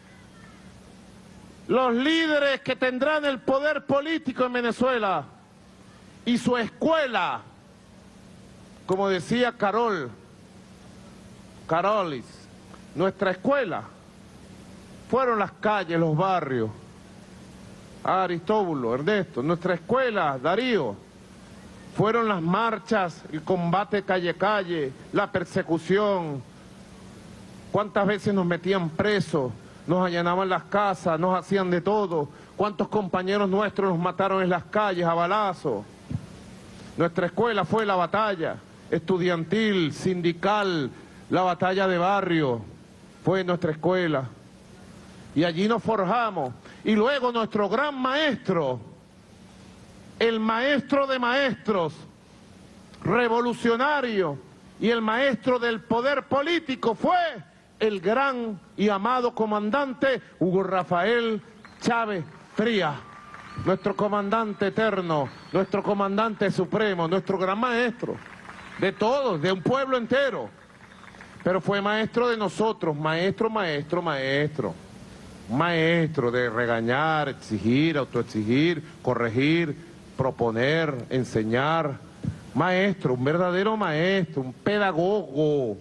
Los líderes que tendrán el poder político en Venezuela y su escuela, como decía Carol, Carolis, nuestra escuela, fueron las calles, los barrios. Aristóbulo, Ernesto, nuestra escuela, Darío, fueron las marchas, el combate calle-calle, la persecución. ¿Cuántas veces nos metían presos? Nos allanaban las casas, nos hacían de todo. ¿Cuántos compañeros nuestros nos mataron en las calles a balazos? Nuestra escuela fue la batalla estudiantil, sindical, la batalla de barrio, fue nuestra escuela. Y allí nos forjamos. Y luego nuestro gran maestro, el maestro de maestros, revolucionario, y el maestro del poder político fue el gran y amado comandante Hugo Rafael Chávez Frías, nuestro comandante eterno, nuestro comandante supremo, nuestro gran maestro, de todos, de un pueblo entero, pero fue maestro de nosotros, maestro, maestro, maestro, maestro de regañar, exigir, autoexigir, corregir, proponer, enseñar, maestro, un verdadero maestro, un pedagogo,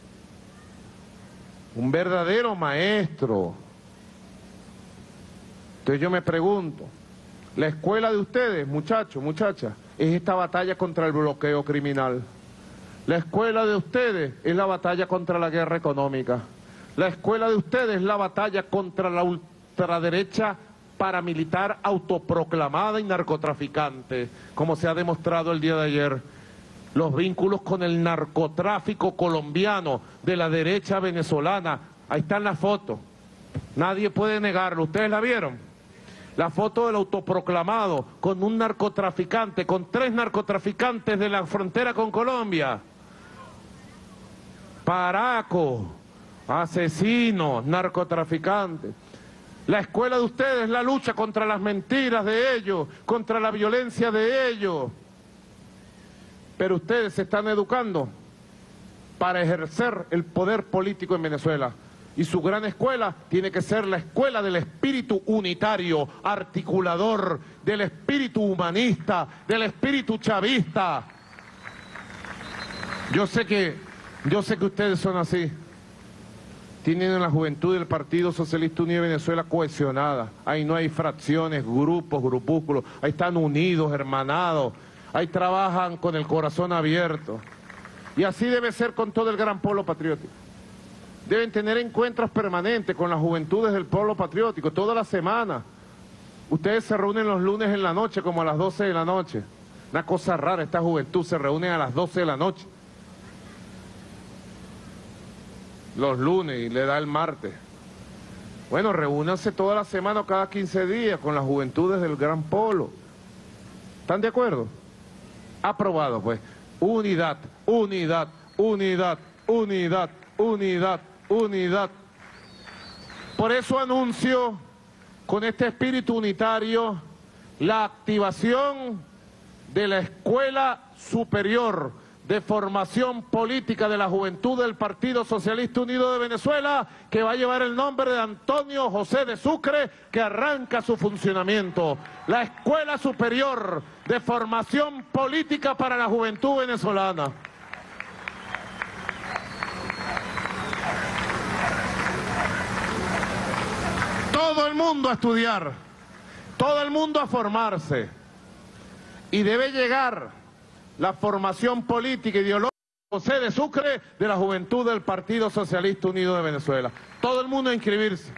un verdadero maestro. Entonces yo me pregunto, la escuela de ustedes, muchachos, muchachas, es esta batalla contra el bloqueo criminal. La escuela de ustedes es la batalla contra la guerra económica. La escuela de ustedes es la batalla contra la ultraderecha paramilitar autoproclamada y narcotraficante, como se ha demostrado el día de ayer. Los vínculos con el narcotráfico colombiano de la derecha venezolana, ahí están las fotos, nadie puede negarlo, ¿ustedes la vieron? La foto del autoproclamado con un narcotraficante, con tres narcotraficantes de la frontera con Colombia. Paraco, asesinos, narcotraficantes. La escuela de ustedes es la lucha contra las mentiras de ellos, contra la violencia de ellos. Pero ustedes se están educando para ejercer el poder político en Venezuela. Y su gran escuela tiene que ser la escuela del espíritu unitario, articulador, del espíritu humanista, del espíritu chavista. Yo sé que, yo sé que ustedes son así. Tienen la juventud del Partido Socialista Unido de Venezuela cohesionada. Ahí no hay fracciones, grupos, grupúsculos. Ahí están unidos, hermanados. Ahí trabajan con el corazón abierto. Y así debe ser con todo el gran pueblo patriótico. Deben tener encuentros permanentes con las juventudes del pueblo patriótico, toda la semana. Ustedes se reúnen los lunes en la noche, como a las doce de la noche. Una cosa rara, esta juventud se reúne a las doce de la noche. Los lunes y le da el martes. Bueno, reúnanse toda la semana o cada quince días con las juventudes del Gran Polo. ¿Están de acuerdo? Aprobado, pues. Unidad, unidad, unidad, unidad, unidad, unidad. Por eso anuncio con este espíritu unitario la activación de la Escuela Superior de Formación Política de la Juventud del Partido Socialista Unido de Venezuela, que va a llevar el nombre de Antonio José de Sucre, que arranca su funcionamiento. La Escuela Superior de Formación Política para la Juventud Venezolana. Todo el mundo a estudiar, todo el mundo a formarse, y debe llegar la formación política e ideológica José de Sucre de la juventud del Partido Socialista Unido de Venezuela. Todo el mundo a inscribirse.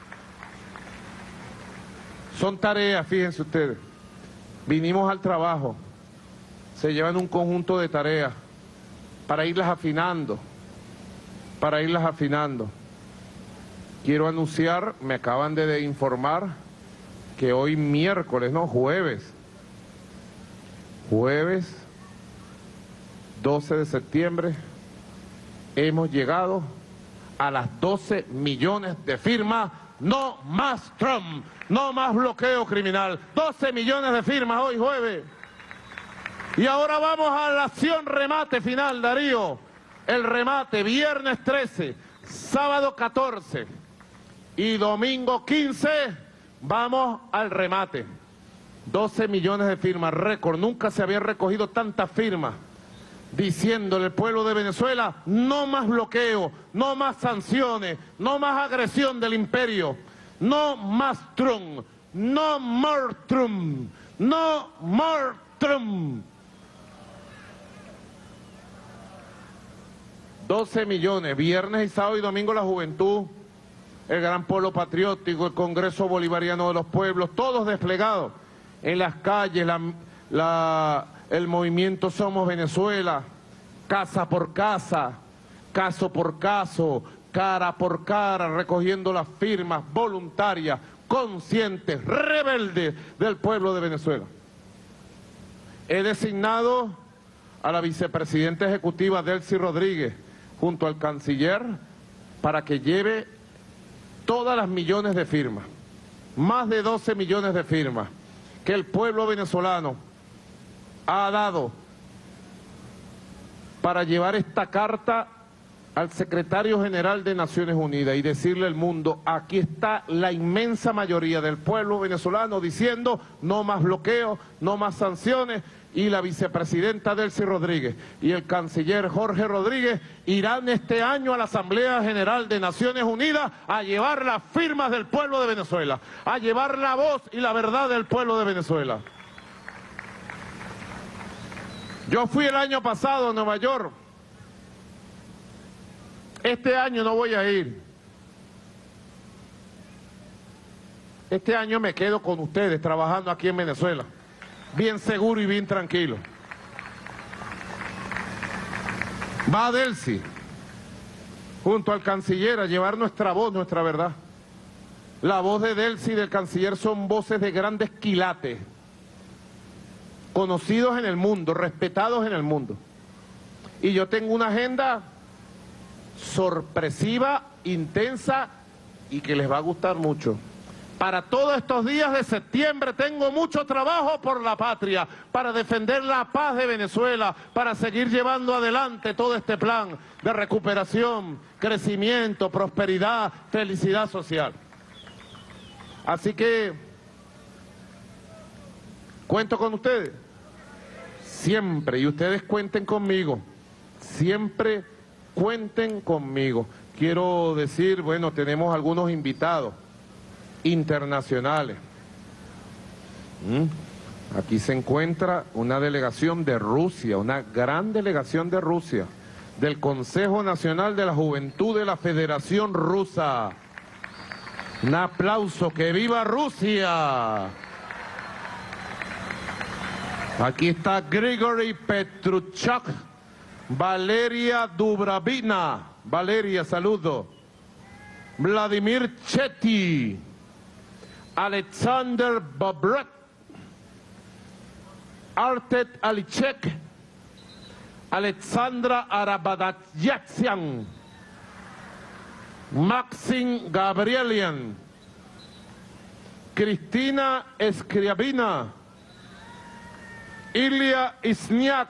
Son tareas, fíjense ustedes. Vinimos al trabajo, se llevan un conjunto de tareas para irlas afinando, para irlas afinando. Quiero anunciar, me acaban de informar que hoy miércoles, no, jueves, jueves doce de septiembre, hemos llegado a las doce millones de firmas. No más Trump, no más bloqueo criminal. doce millones de firmas hoy jueves. Y ahora vamos a la acción remate final, Darío. El remate, viernes trece, sábado catorce y domingo quince, vamos al remate. doce millones de firmas, récord. Nunca se había recogido tantas firmas diciéndole al pueblo de Venezuela: no más bloqueo, no más sanciones, no más agresión del imperio, no más Trump, no more Trump, no more Trump. doce millones, viernes y sábado y domingo la juventud, el Gran Polo Patriótico, el Congreso Bolivariano de los Pueblos, todos desplegados en las calles, la... la el movimiento Somos Venezuela, casa por casa, caso por caso, cara por cara, recogiendo las firmas voluntarias, conscientes, rebeldes del pueblo de Venezuela. He designado a la vicepresidenta ejecutiva Delcy Rodríguez junto al canciller para que lleve todas las millones de firmas, más de doce millones de firmas, que el pueblo venezolano ha dado para llevar esta carta al secretario general de Naciones Unidas y decirle al mundo: aquí está la inmensa mayoría del pueblo venezolano diciendo no más bloqueo, no más sanciones, y la vicepresidenta Delcy Rodríguez y el canciller Jorge Rodríguez irán este año a la Asamblea General de Naciones Unidas a llevar las firmas del pueblo de Venezuela, a llevar la voz y la verdad del pueblo de Venezuela. Yo fui el año pasado a Nueva York. Este año no voy a ir. Este año me quedo con ustedes trabajando aquí en Venezuela, bien seguro y bien tranquilo. Va Delcy junto al canciller a llevar nuestra voz, nuestra verdad. La voz de Delcy y del canciller son voces de grandes quilates, conocidos en el mundo, respetados en el mundo. Y yo tengo una agenda sorpresiva, intensa y que les va a gustar mucho. Para todos estos días de septiembre tengo mucho trabajo por la patria, para defender la paz de Venezuela, para seguir llevando adelante todo este plan de recuperación, crecimiento, prosperidad, felicidad social. Así que, ¿cuento con ustedes? Siempre, y ustedes cuenten conmigo, siempre cuenten conmigo. Quiero decir, bueno, tenemos algunos invitados internacionales. ¿Mm? Aquí se encuentra una delegación de Rusia, una gran delegación de Rusia, del Consejo Nacional de la Juventud de la Federación Rusa. Un aplauso, ¡que viva Rusia! Aquí está Grigory Petruchak, Valeria Dubravina, Valeria, saludo. Vladimir Chetty, Alexander Bobrek, Artet Alichek, Alexandra Arabadayatsian, Maxim Gabrielian, Cristina Scriabina, Ilya Isniak,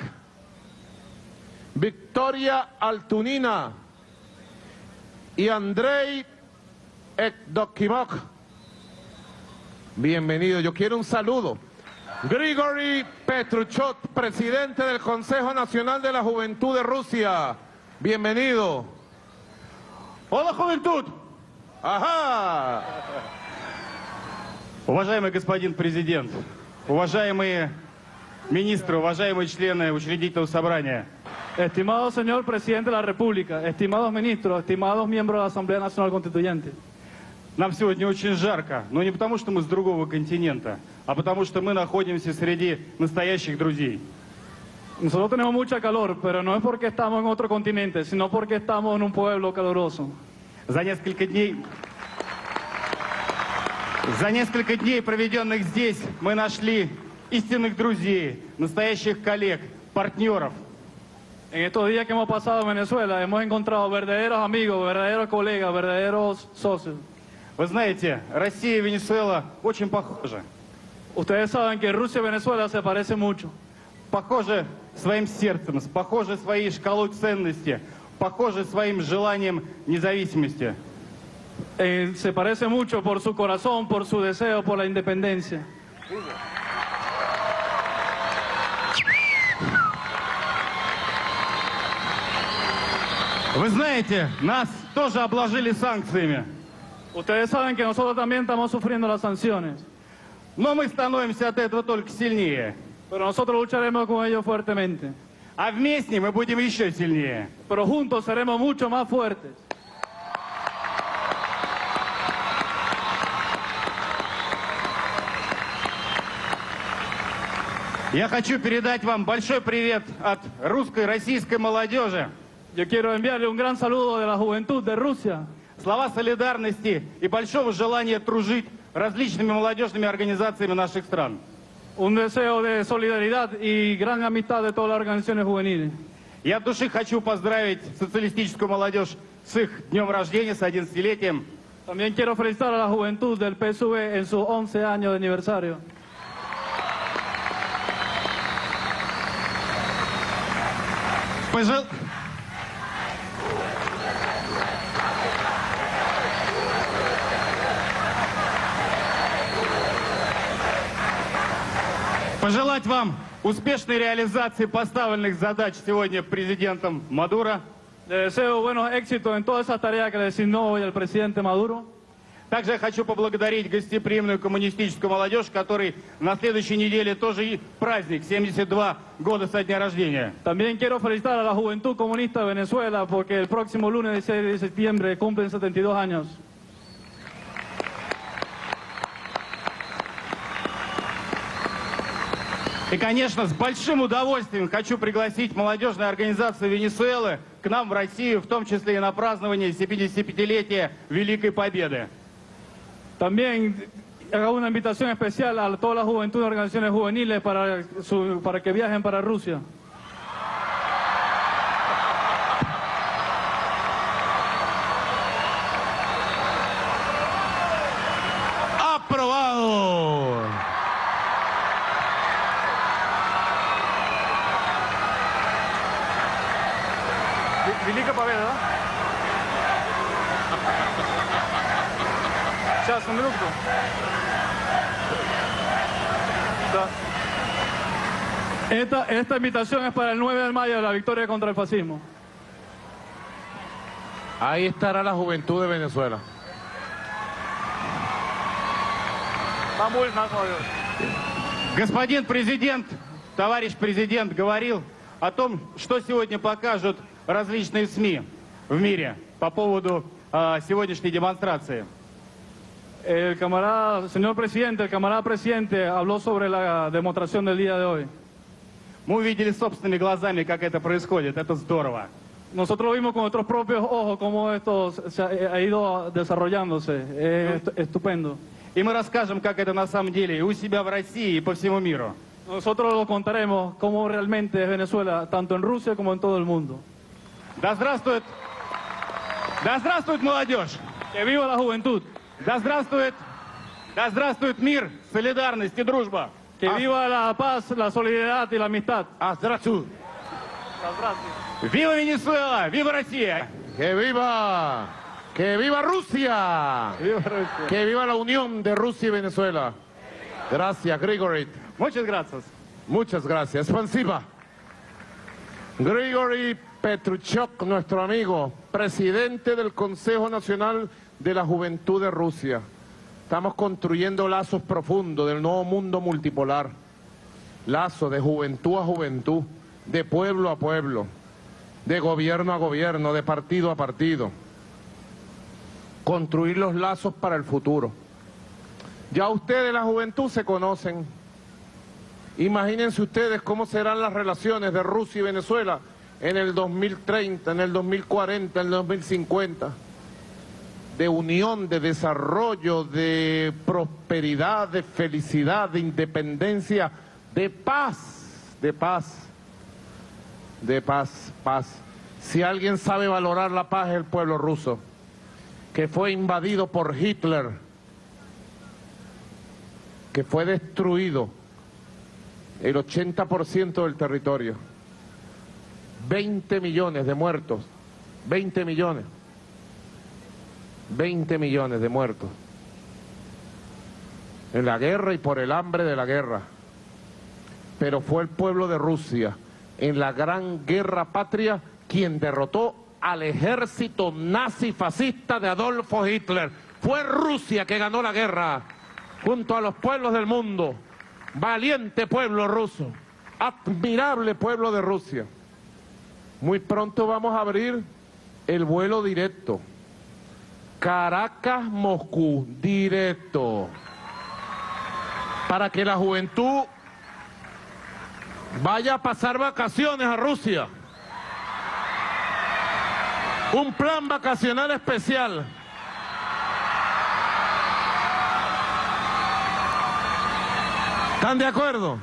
Victoria Altunina y Andrei Ekdokimok. Bienvenido. Yo quiero un saludo. Grigory Petruchot, presidente del Consejo Nacional de la Juventud de Rusia. Bienvenido. Hola, juventud. Ajá. Уважаемый господин президент, уважаемые министры, уважаемые члены учредительного собрания. Estimado señor presidente de la República, estimados ministros, estimados miembros de la Asamblea Nacional Constituyente. Нам сегодня очень жарко, но не потому, что мы с другого континента, а потому, что мы находимся среди настоящих друзей. Nosotros tenemos mucha calor, pero no es porque estamos en otro continente, sino porque estamos en un pueblo caluroso. За несколько дней, за несколько дней, проведенных здесь, мы нашли истинных друзей, настоящих коллег, партнеров. En estos días que hemos pasado en Venezuela, hemos encontrado verdaderos amigos, verdaderos colegas, verdaderos socios. Вы знаете, Россия и Венесуэла очень похожи. Ustedes saben que Rusia y Venezuela se parecen mucho. Похожи своим сердцем, похожи своей шкалой ценностей, похожи своим желанием независимости. Eh, se parecen mucho por su corazón, por su deseo, por la independencia. Вы знаете, нас тоже обложили санкциями. Ustedes saben que nosotros también estamos sufriendo las sanciones. Но мы становимся от этого только сильнее. Pero nosotros lucharemos con ellos fuertemente. А вместе мы будем еще сильнее. Pero juntos seremos mucho más fuertes. Я хочу передать вам большой привет от русской, российской молодежи. Yo quiero enviarle un gran saludo de la juventud de Rusia. Слова солидарности и большого желания дружить различными молодежными организациями наших стран. Un deseo de solidaridad y gran amistad de todas las organizaciones juveniles. Я от души хочу поздравить социалистическую молодежь с их днем рождения, с одиннадцатилетием. También quiero felicitar a la juventud del P S U V en su once años de aniversario. Пожал... Пожелать вам успешной реализации поставленных задач сегодня президентом Мадуро. Le deseo buenos éxitos en todas esas tareas que le designó hoy el presidente Maduro. Также я хочу поблагодарить гостеприимную коммунистическую молодежь, которой на следующей неделе тоже и праздник, семьдесят два года со дня рождения. También quiero felicitar a la juventud comunista de Venezuela porque el próximo lunes dieciséis de septiembre cumplen setenta y dos años. И, конечно, с большим удовольствием хочу пригласить молодежную организацию Венесуэлы к нам в Россию, в том числе и на празднование семидесятипятилетия Великой Победы. También hago una invitación especial a toda la juventud de organizaciones juveniles para, su, para que viajen para Rusia. Сейчас, минутку. Да. Esta, esta invitación es para el nueve de mayo, la victoria contra el fascismo. Ahí estará la juventud de Venezuela. Господин президент, товарищ президент говорил о том, что сегодня покажут различные СМИ в мире по поводу э, сегодняшней демонстрации. El camarada, señor presidente, el camarada presidente habló sobre la demostración del día de hoy. Мы увидели собственными глазами, как это происходит. Это здорово. Nosotros vimos con nuestros propios ojos cómo esto se ha, ha ido desarrollándose. Es estu- estupendo. И мы расскажем, как это на самом деле и у себя в России, и по всему миру. Nosotros lo contaremos cómo realmente es Venezuela, tanto en Rusia como en todo el mundo. Да здравствует, да здравствует молодежь! Que viva la juventud, Да здравствует, да здравствует мир, солидарность и дружба! que viva la paz, la solidaridad y la amistad. Astrazu. Viva Венесуэла! Viva Россия! ¡Que viva! ¡Que viva Rusia! Viva Rusia. ¡Que viva la unión de Rusia y Venezuela! Gracias, Grigory. Muchas gracias. Muchas gracias. Spasiba. Grigory Petruchok, nuestro amigo, presidente del Consejo Nacional de la Juventud de Rusia. Estamos construyendo lazos profundos del nuevo mundo multipolar. Lazos de juventud a juventud, de pueblo a pueblo, de gobierno a gobierno, de partido a partido. Construir los lazos para el futuro. Ya ustedes, la juventud, se conocen. Imagínense ustedes cómo serán las relaciones de Rusia y Venezuela en el dos mil treinta, en el dos mil cuarenta, en el dos mil cincuenta. De unión, de desarrollo, de prosperidad, de felicidad, de independencia, de paz, de paz, de paz, paz. Si alguien sabe valorar la paz es el pueblo ruso, que fue invadido por Hitler, que fue destruido el ochenta por ciento del territorio, veinte millones de muertos, veinte millones. veinte millones de muertos en la guerra y por el hambre de la guerra. Pero fue el pueblo de Rusia, en la gran guerra patria, quien derrotó al ejército nazi fascista de Adolfo Hitler. Fue Rusia que ganó la guerra, junto a los pueblos del mundo. Valiente pueblo ruso, admirable pueblo de Rusia. Muy pronto vamos a abrir el vuelo directo. Caracas-Moscú, directo, para que la juventud vaya a pasar vacaciones a Rusia. Un plan vacacional especial. ¿Están de acuerdo?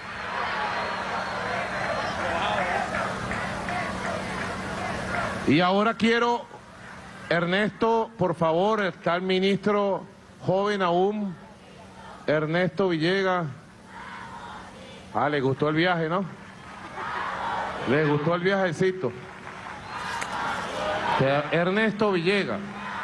Y ahora quiero... Ernesto, por favor, está el ministro joven aún, Ernesto Villegas. Ah, le gustó el viaje, ¿no? Le gustó el viajecito. Ernesto Villegas.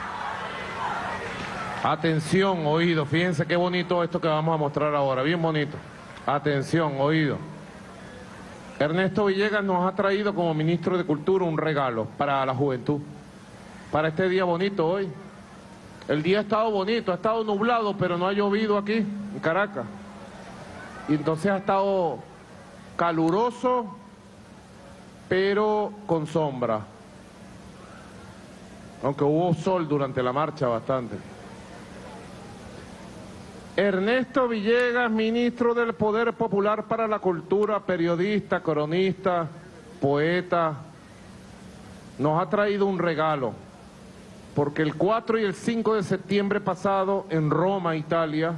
Atención, oído, fíjense qué bonito esto que vamos a mostrar ahora, bien bonito. Atención, oído. Ernesto Villegas nos ha traído como ministro de Cultura un regalo para la juventud. Para este día bonito hoy. El día ha estado bonito, ha estado nublado, pero no ha llovido aquí, en Caracas. Y entonces ha estado caluroso, pero con sombra. Aunque hubo sol durante la marcha bastante. Ernesto Villegas, ministro del Poder Popular para la Cultura, periodista, cronista, poeta, nos ha traído un regalo. Porque el cuatro y el cinco de septiembre pasado en Roma, Italia,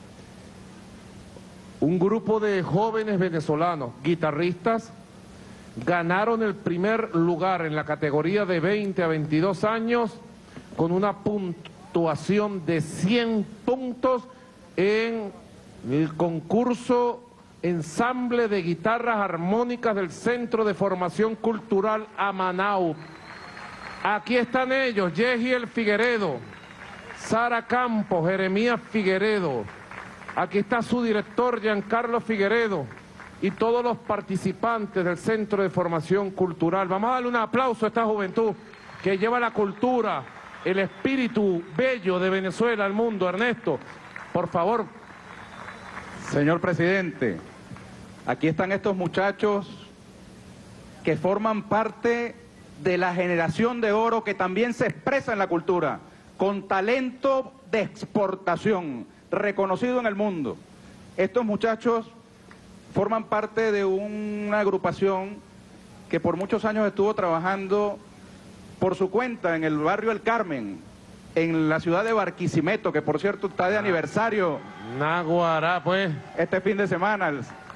un grupo de jóvenes venezolanos, guitarristas, ganaron el primer lugar en la categoría de veinte a veintidós años con una puntuación de cien puntos en el concurso Ensamble de Guitarras Armónicas del Centro de Formación Cultural Amanau. Aquí están ellos, Yehiel Figueredo, Sara Campos, Jeremías Figueredo. Aquí está su director, Giancarlo Figueredo, y todos los participantes del Centro de Formación Cultural. Vamos a darle un aplauso a esta juventud que lleva la cultura, el espíritu bello de Venezuela al mundo. Ernesto, por favor. Señor presidente, aquí están estos muchachos que forman parte de la generación de oro que también se expresa en la cultura, con talento de exportación, reconocido en el mundo. Estos muchachos forman parte de una agrupación que por muchos años estuvo trabajando por su cuenta en el barrio El Carmen, en la ciudad de Barquisimeto, que por cierto está de aniversario. Naguará, pues. Este fin de semana.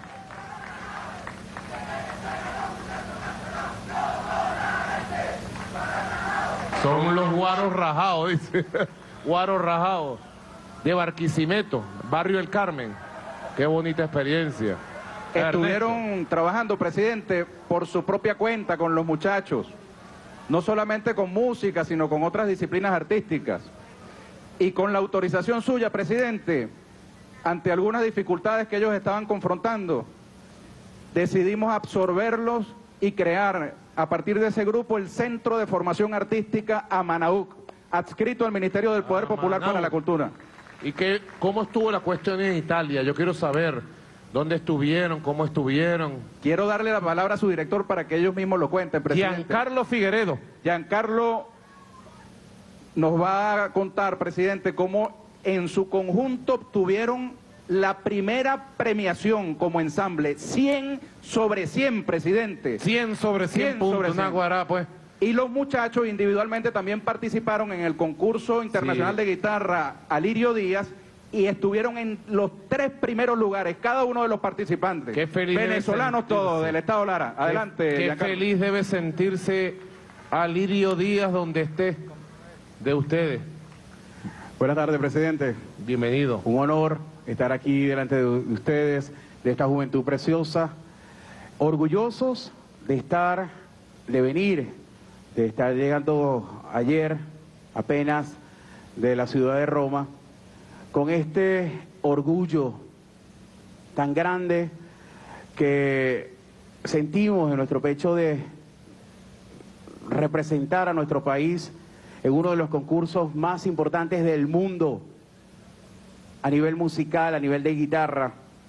Son los guaros rajados, dice. Guaros rajados. De Barquisimeto, barrio El Carmen. Qué bonita experiencia. Estuvieron Ernesto. trabajando, presidente, por su propia cuenta con los muchachos. No solamente con música, sino con otras disciplinas artísticas. Y con la autorización suya, presidente, ante algunas dificultades que ellos estaban confrontando, decidimos absorberlos y crear, a partir de ese grupo, el Centro de Formación Artística Amanauc, adscrito al Ministerio del Poder Popular para la Cultura. ¿Y qué, cómo estuvo la cuestión en Italia? Yo quiero saber dónde estuvieron, cómo estuvieron. Quiero darle la palabra a su director para que ellos mismos lo cuenten, presidente. Giancarlo Figueredo. Giancarlo nos va a contar, presidente, cómo en su conjunto obtuvieron la primera premiación como ensamble, cien sobre cien, presidente. cien sobre cien puntos, Naguará, pues. Y los muchachos individualmente también participaron en el concurso internacional Sí. de guitarra Alirio Díaz y estuvieron en los tres primeros lugares, cada uno de los participantes. Qué feliz venezolanos todos, del Estado Lara. Adelante, Qué, qué Giancarlo. feliz debe sentirse Alirio Díaz donde esté, de ustedes. Buenas tardes, presidente. Bienvenido. Un honor estar aquí delante de ustedes, de esta juventud preciosa, orgullosos de estar, de venir, de estar llegando ayer apenas de la ciudad de Roma, con este orgullo tan grande que sentimos en nuestro pecho de representar a nuestro país en uno de los concursos más importantes del mundo, a nivel musical, a nivel de guitarra,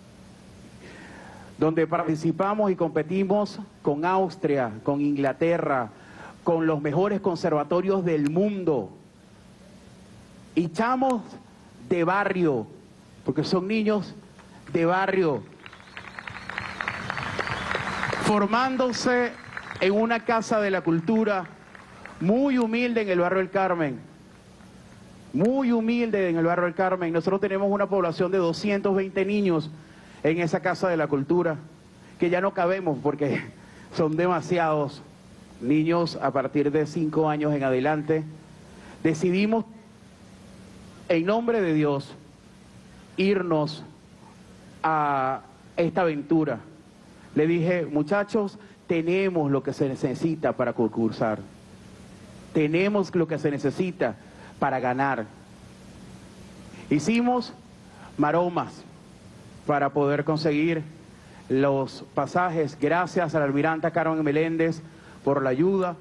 donde participamos y competimos con Austria, con Inglaterra, con los mejores conservatorios del mundo. Y chamos de barrio, porque son niños de barrio, formándose en una casa de la cultura muy humilde en el barrio El Carmen, muy humilde en el barrio El Carmen. Nosotros tenemos una población de doscientos veinte niños en esa casa de la cultura, que ya no cabemos porque son demasiados niños a partir de cinco años en adelante. Decidimos, en nombre de Dios, irnos a esta aventura. Le dije, muchachos, tenemos lo que se necesita para concursar. Tenemos lo que se necesita para ganar. Hicimos maromas para poder conseguir los pasajes. Gracias a la almiranta Carmen Meléndez por la ayuda.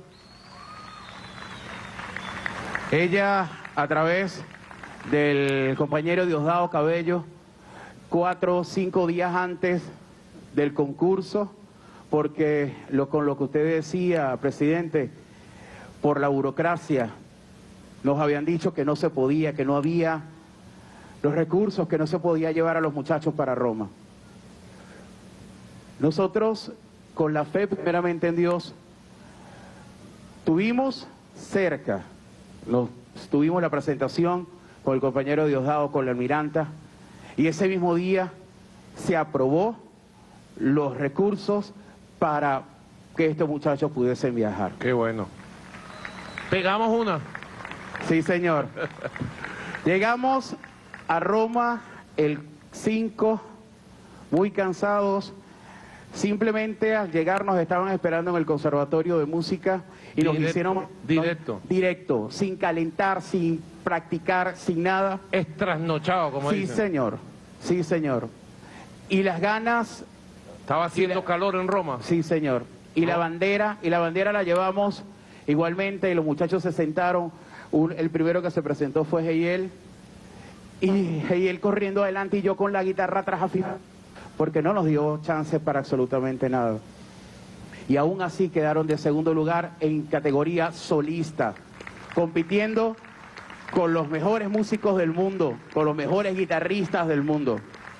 Ella, a través del compañero Diosdado Cabello, cuatro o cinco días antes del concurso, porque lo, con lo que usted decía, presidente, por la burocracia, nos habían dicho que no se podía, que no había los recursos, que no se podía llevar a los muchachos para Roma. Nosotros, con la fe primeramente en Dios, tuvimos cerca, los, tuvimos la presentación con el compañero Diosdado, con la almiranta, y ese mismo día se aprobó los recursos para que estos muchachos pudiesen viajar. Qué bueno. ¿Pegamos una? Sí, señor. Llegamos a Roma el cinco, muy cansados. Simplemente al llegar nos estaban esperando en el Conservatorio de Música y nos Directo, hicieron... directo. No, directo, sin calentar, sin practicar, sin nada. Es trasnochado, como Sí, dicen. señor. Sí, señor. Y las ganas... Estaba haciendo la- calor en Roma. Sí, señor. Y la ¿No? bandera, y la bandera la llevamos igualmente, y los muchachos se sentaron. Un- el primero que se presentó fue Heiel, y Heiel corriendo adelante y yo con la guitarra atrás afinada, porque no nos dio chance para absolutamente nada. Y aún así quedaron de segundo lugar en categoría solista, compitiendo con los mejores músicos del mundo, con los mejores guitarristas del mundo.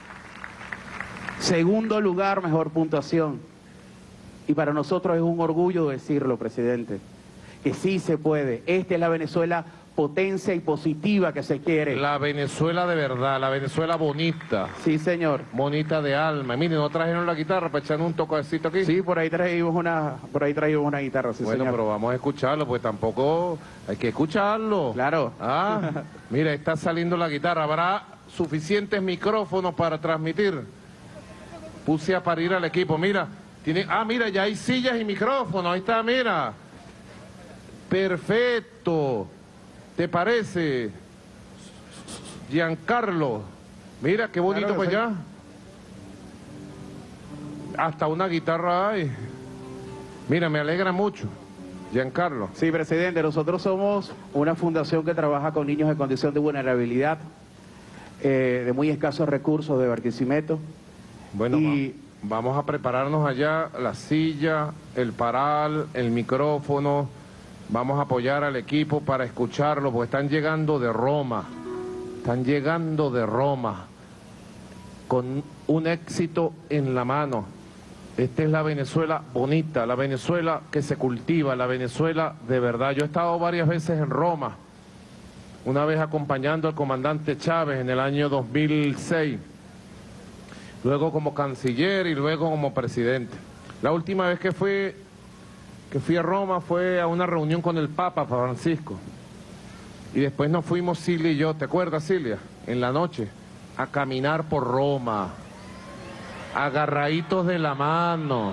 Segundo lugar, mejor puntuación. Y para nosotros es un orgullo decirlo, presidente, que sí se puede. Esta es la Venezuela potencia y positiva que se quiere. La Venezuela de verdad, la Venezuela bonita. Sí, señor. Bonita de alma. Miren, ¿no trajeron la guitarra para echar un toquecito aquí? Sí, por ahí traímos una, por ahí traímos una guitarra, sí, Bueno, señor. pero vamos a escucharlo, pues tampoco hay que escucharlo. Claro. Ah, mira, está saliendo la guitarra. ¿Habrá suficientes micrófonos para transmitir? Puse a parir al equipo, mira. Tiene, ah, mira, ya hay sillas y micrófonos. Ahí está, mira. Perfecto. ¿Te parece? Giancarlo. Mira, qué bonito, Claro que pues sí. ya. Hasta una guitarra hay. Mira, me alegra mucho. Giancarlo. Sí, presidente, nosotros somos una fundación que trabaja con niños en condición de vulnerabilidad, eh, de muy escasos recursos de Barquisimeto. Bueno, Y- va- vamos a prepararnos allá, la silla, el paral, el micrófono. Vamos a apoyar al equipo para escucharlo, porque están llegando de Roma. Están llegando de Roma con un éxito en la mano. Esta es la Venezuela bonita, la Venezuela que se cultiva, la Venezuela de verdad. Yo he estado varias veces en Roma, una vez acompañando al comandante Chávez en el año dos mil seis, luego como canciller y luego como presidente. La última vez que fui, que fui a Roma fue a una reunión con el Papa Francisco. Y después nos fuimos Silvia y yo, ¿te acuerdas, Silvia? En la noche, a caminar por Roma, agarraditos de la mano.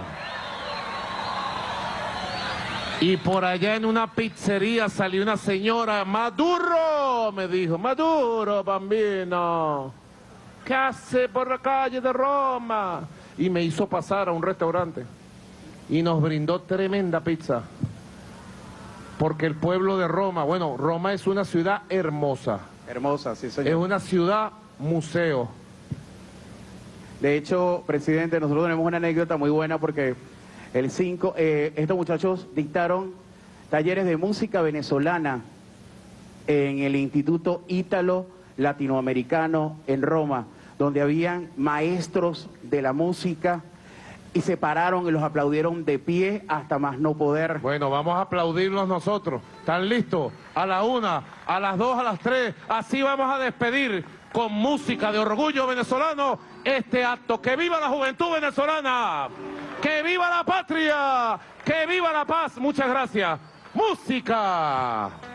Y por allá en una pizzería salió una señora, Maduro, me dijo, Maduro, bambino, ¿qué hace por la calle de Roma? Y me hizo pasar a un restaurante y nos brindó tremenda pizza. Porque el pueblo de Roma, bueno, Roma es una ciudad hermosa, Hermosa, sí, es señor. una ciudad museo. De hecho, presidente, nosotros tenemos una anécdota muy buena porque el cinco, eh, estos muchachos dictaron talleres de música venezolana en el Instituto Ítalo Latinoamericano en Roma, donde habían maestros de la música y se pararon y los aplaudieron de pie hasta más no poder. Bueno, vamos a aplaudirlos nosotros. ¿Están listos? A la una, a las dos, a las tres. Así vamos a despedir con música de orgullo venezolano este acto. ¡Que viva la juventud venezolana! ¡Que viva la patria! ¡Que viva la paz! Muchas gracias. ¡Música!